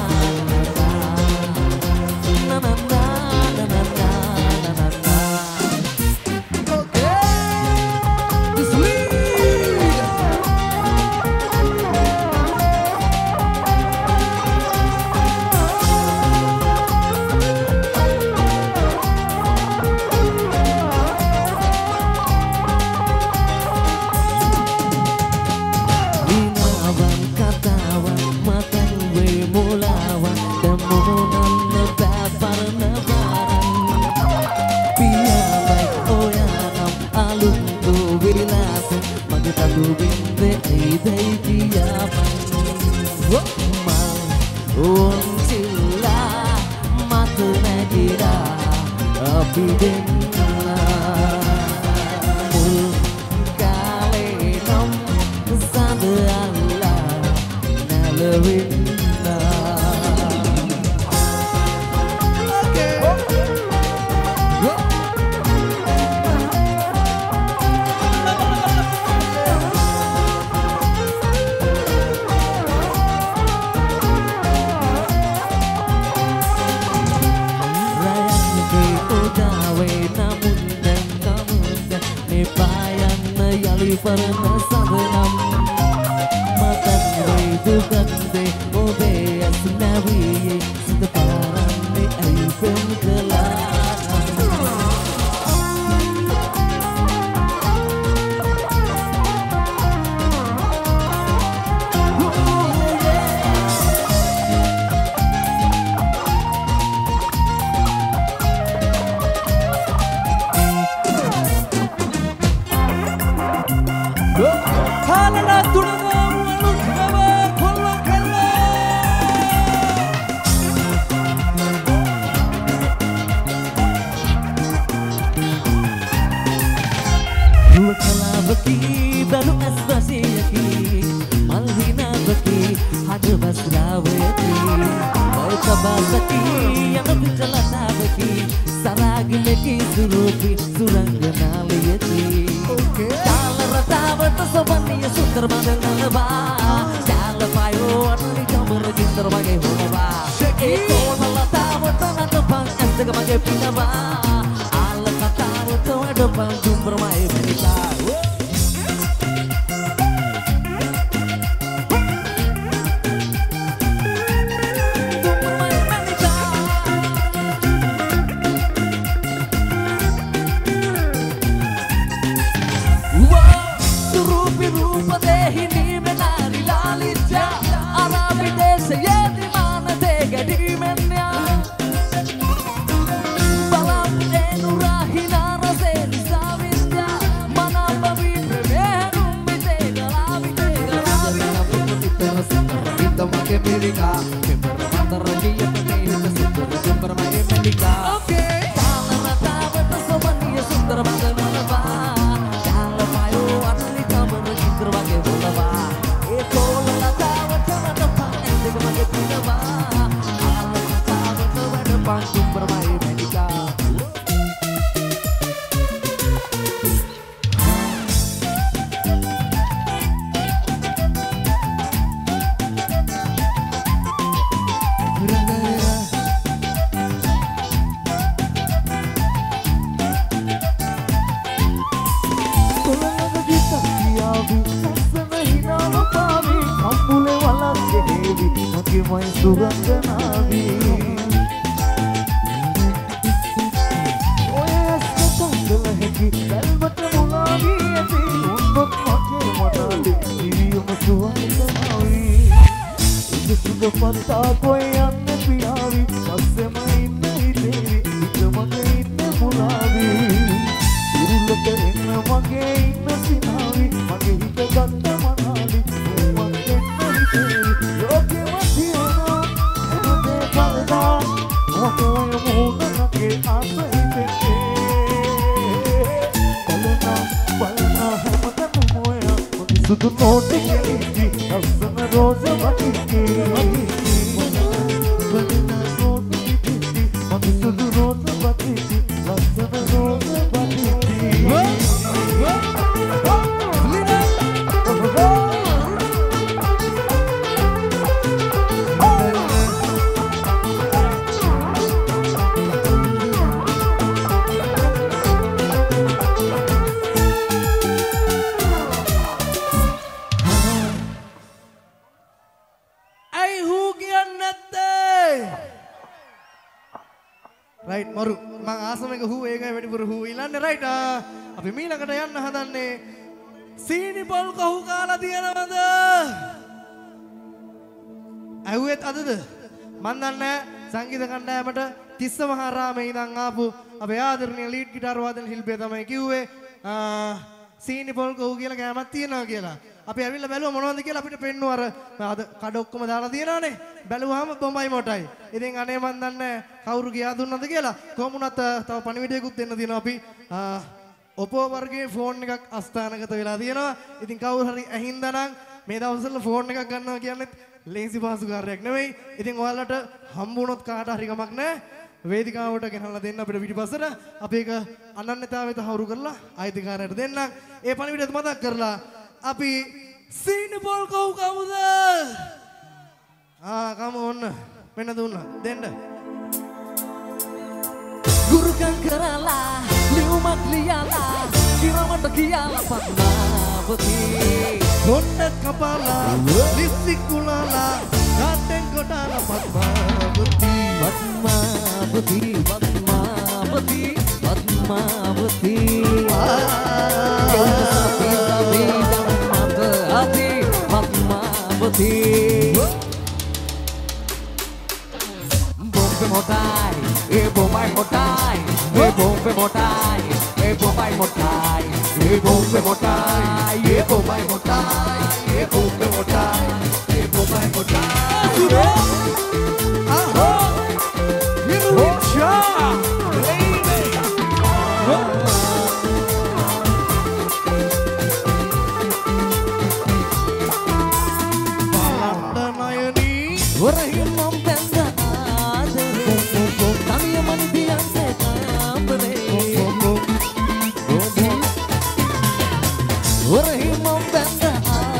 na na na na na na. Okay, this week. Kale nom sada Allah Pernah sabenam makan itu gande obe asnawi seteparan ni aibem kelan baru asbasi yaki malhina baki hadu basrawati baita basaki yang bijalata baki saragi leki surupi surangana liyati jala rata bata sobani sutar bandang ba jala payo atli jamur gintar bagai hoba eko halata bata natapang asdaga bagai pinaba ala kata bata wadapang jumper mai benita සංගීත කණ්ඩායමට තිස්ස මහාරාමේ ඉඳන් ආපු අපේ ආදරණීය lead guitar වාදන ශිල්පිය තමයි කිව්වේ සීනි පොල් කහුව කියලා ගෑමක් තියෙනවා කියලා. අපි ඇවිල්ලා බැලුවා මොනවද කියලා අපිට පෙන්නුවා අර අද කඩ ඔක්කොම දාලා තියෙනවානේ. බැලුවාම බොම්බයි මොටයි. ඉතින් අනේ මන් දන්නේ කවුරු ගියා දුන්නද කියලා. කොහොම වුණත් තව පණිවිඩයකුත් දෙන්න තියෙනවා අපි. ඔපෝ වර්ගයේ ෆෝන් එකක් අස්ථානගත වෙලා තියෙනවා. ඉතින් කවුරු හරි ඇහින්දා නම් මේ දවස්වල ෆෝන් එකක් ගන්නවා කියන්නේ ලේසි පහසු කාර්යයක් නෙවෙයි. ඉතින් ඔයාලට හම්බ වුණොත් කාට හරි කමක් නැහැ. වේදිකාවට ගෙනල්ලා දෙන්න අපිට පිටිපස්සට. අපි ඒක අනන්‍යතාවය තහවුරු කරලා අයිතිකාරයට දෙන්නම්. ඒ පණිවිඩයත් මතක් කරලා අපි සීනි පොල් කවු කවුද? ආ කම ඔන්න. මෙන්න දුන්නා. දෙන්න. ගුරුකම් කරලා ලියුමක් ලියලා කිරමට කියලා පත්මාවති කොණ්ඩ කපලා ලිප්ස්ටික් කුලාලා කාටෙන් කොටලා Padmavati Padmavati Padmavati Padmavati Padmavati bombe motai e bombai motai e bombe motai e bombai motai e bombe motai e bombai motai e bombe motai e bombai motai aho Indonesia baby Balanda Nayani Warahim membenda kami mandian sekambre Warahim membenda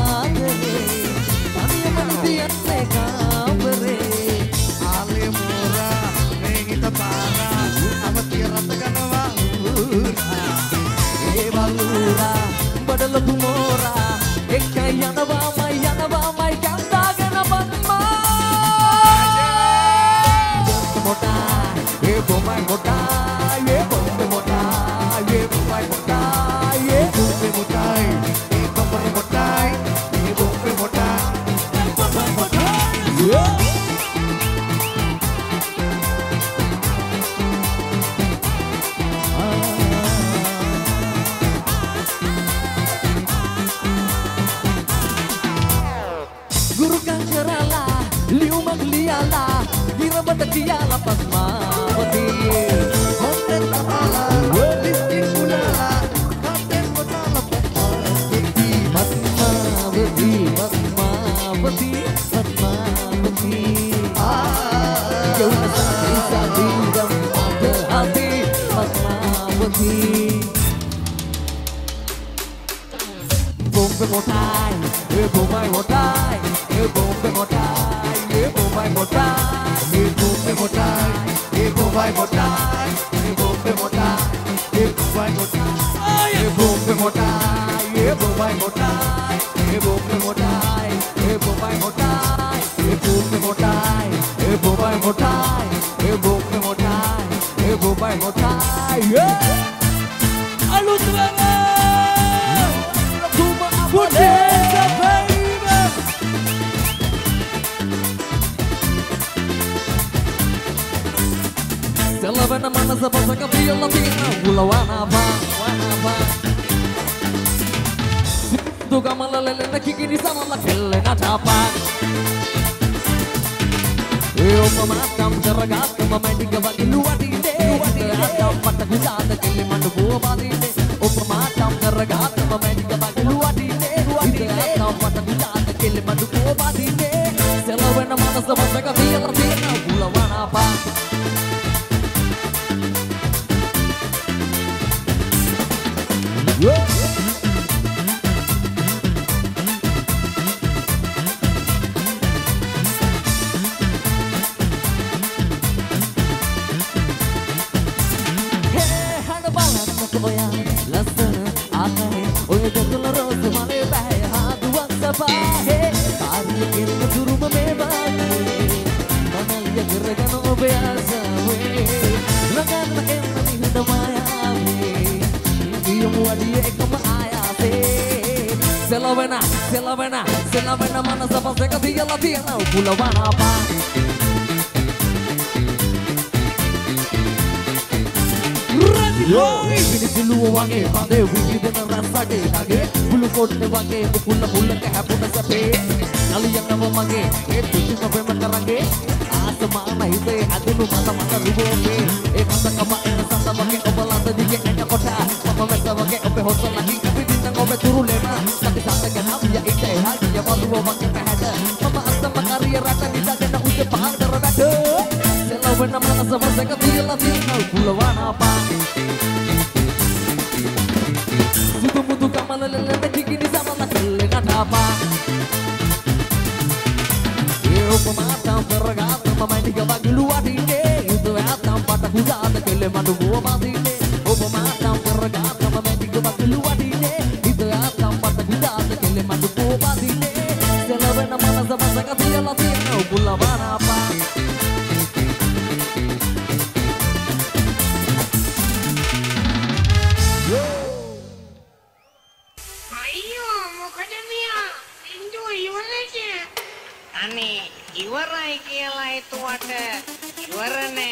kami mandian sekambre Ale mura nengita para avati rataganawa e balura badal kumora ekayanawa mayanawa may kandagana banma motai e bombai motai e bombe motai e bombai motai e bombe motai e bombe motai e bombe motai e bombai motai guru kan kerala liumak liala dirabata kiala pasmawati konten tapala lipstick kulala katen kotala pasmawati pasmawati pasmawati pasmawati jauh sakit sakit dan mata hati pasmawati bombe motai e bombai motai e bombe motai e bombai motai e bombe motai e bombai motai e bombe motai e bombai motai e bombe motai e bombai motai e bombe motai e bombai motai e bombe motai e bombai motai e bombe motai e bombai motai alu tuana kuma abodesa baby Selavana manasa pasaka viola pina gula wana ba wana ba Duga malalele na kikini sana la kelle na tapa Eo pamatam karagat mamadiga wagi luwadinde Atam patakudada kelle mandu buwa badinde O pamatam karagat mamadiga wagi luwadinde Atam patakudada kelle mandu buwa badinde Selavana manasa pasaka viola pina gula wana ba Whoa! Selavena, Selavena, Selavena mana sapa seka dia latina pulawana apa Ini dulu wangi pade wiji dengan rasa de kage bulu kote wangi pula pula ke hapuna sape kali yang nama mage itu cuma memang karange asma na hite adunu mata mata rubope e kata kama ena santa bage obalanda dige ena kota mama mesa bage ope hosa lagi tapi dinang ope turu lema tapi santa kenapa Bahagia indah hagia malu makin pehada Mama asama karya rata kita kena usia pahang darabada Selalu nama sama saya ketia latino pulauan apa Suku-mutu kamalelele dikini sama lah kelengan apa Yo pemata bergata mamain tiga bagi luar ini Itu atam patah kuda ada keleman dua mati ini Oh pemata bergata mamain tiga bagi luar ini Itu atam patah kuda ada keleman dua mati ini Selalu nama sama saya ketia latino pulauan apa අනේ ඉවරයි කියලා හිතුවට ඉවර නෑ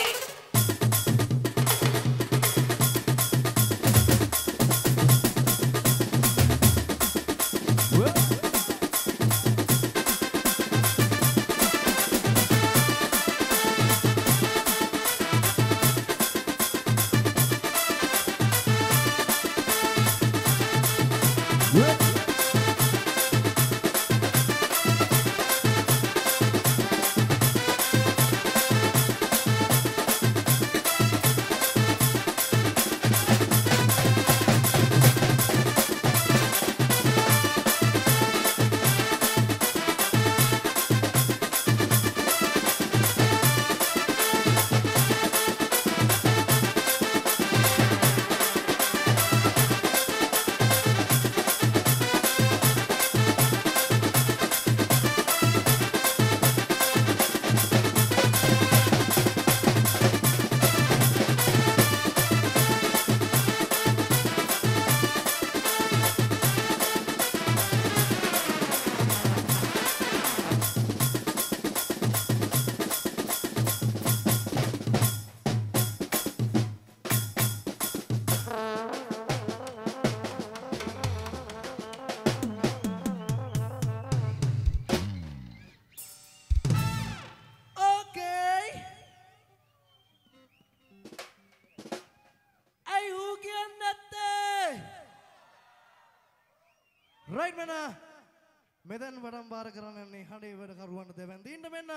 Right mana? Medan badam bar කරන්නේ හඬේ වැඩ කරුවන්ට දෙවන්ට ඉන්න මෙන්න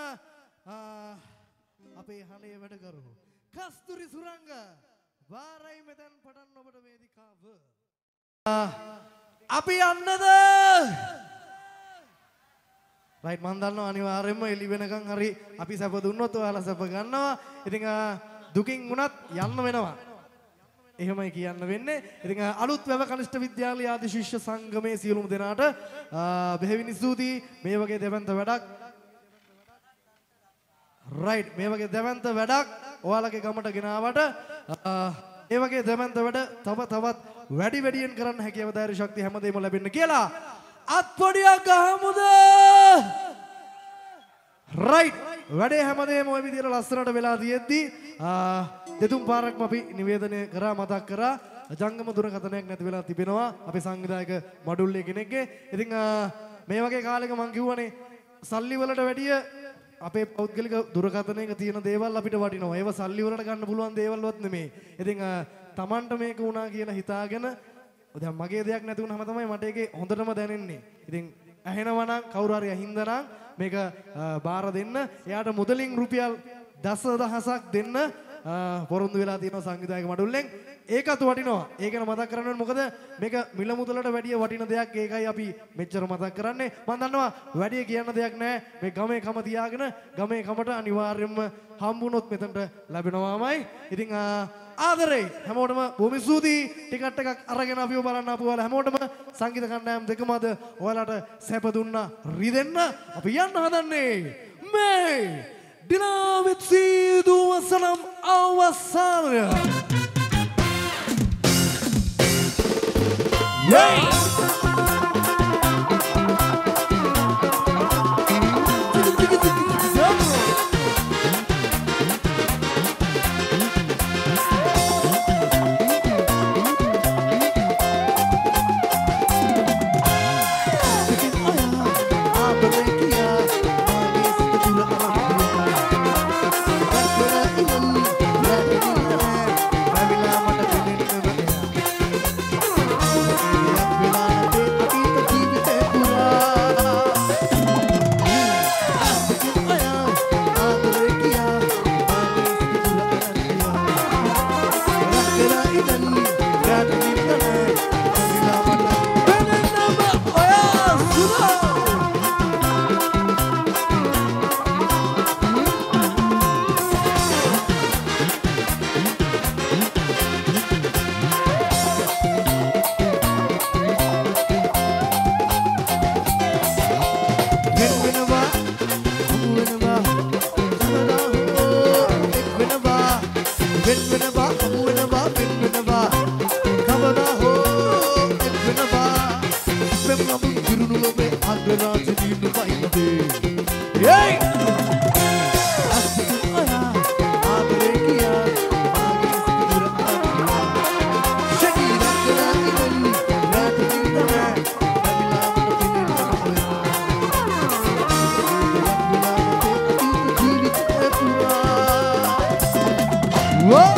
අපේ හඬේ වැඩ කරු කස්තුරි සුරංග වාරයි මෙතෙන් පටන් ඔබට වේදිකාව අපි යන්නද රයිට් මන් දන්නවා අනිවාර්යයෙන්ම එළි වෙනකන් හරි අපි සැප දුන්නොත් ඔයාලා සැප ගන්නවා ඉතින් දුකින් වුණත් යන්න වෙනවා එහෙමයි කියන්න වෙන්නේ. ඉතින් අලුත් වැව කනිෂ්ඨ විද්‍යාලය ආදි ශිෂ්‍ය සංගමේ සියලුම දෙනාට බෙහෙවින් ස්තුතියි. මේ වගේ දෙවන්ත වැඩක් රයිට් මේ වගේ දෙවන්ත වැඩක් ඔයාලගේ ගමට ගෙනාවට ඒ වගේ දෙවන්ත වැඩ තව තවත් වැඩි වැඩියෙන් කරන්න හැකියාව ධෛර්ය ශක්තිය හැමදේම ලැබෙන්න කියලා අත්පොඩියක් ගහමුද? රයිට් වැඩේ හැමදේම ওই විදිහට ලස්සනට වෙලා තියෙද්දි දෙතුන් පාරක්ම අපි නිවේදනය කරා මතක් කරා ජංගම දුරකථනයක් නැති වෙලා තිබෙනවා අපේ සංවිධායක මඩුල්ලේ කෙනෙක්ගේ. ඉතින් මේ වගේ කාලෙක මම කිව්වනේ සල්ලි වලට වැඩිය අපේ පෞද්ගලික දුරකථනයක තියෙන දේවල් අපිට වටිනවා. ඒව සල්ලි වලට ගන්න පුළුවන් දේවල්වත් නෙමෙයි. ඉතින් Tamanට මේක වුණා කියලා හිතාගෙන දැන් මගේ දෙයක් නැති වුණාම තමයි මට ඒකේ හොඳටම දැනෙන්නේ. ඉතින් ඇහෙනවා නම් කවුරු හරි අහින්දා නම් මේක බාර දෙන්න. එයාට මුදලින් රුපියල් දසදහසක් දෙන්න පොරොන්දු වෙලා තියෙනවා සංවිධායක මඩුල්ලෙන්. ඒකත් වටිනවා. ඒක ගැන මතක් කරන්න ඕනේ. මොකද මේක මිල මුදලට වැඩිය වටින දෙයක්. ඒකයි අපි මෙච්චර මතක් කරන්නේ. මම දන්නවා වැඩි කියන්න දෙයක් නැහැ. මේ ගමේ කම තියාගෙන ගමේ කමට අනිවාර්යයෙන්ම හම්බුනොත් මෙතනට ලැබෙනවාමයි. ඉතින් ආදරේ හැමෝටම බොහොම ස්තුතියි. ටිකට් එකක් අරගෙන අපිව බලන්න ආපු ඔයාලා හැමෝටම සංගීත කණ්ඩායම් දෙකම අද ඔයාලට සැප දුන්නා රිදෙන්න. අපි යන්න හදන්නේ මේ Dinamit Sidu Wasalam Awasana. Yeah. Bila Yeay. Asik ora abegia bagi sekitar abegia. Shakira lagi lagi lagi kita lagi lama tapi wow.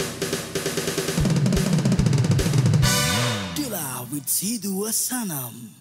with Sidhu Sanam.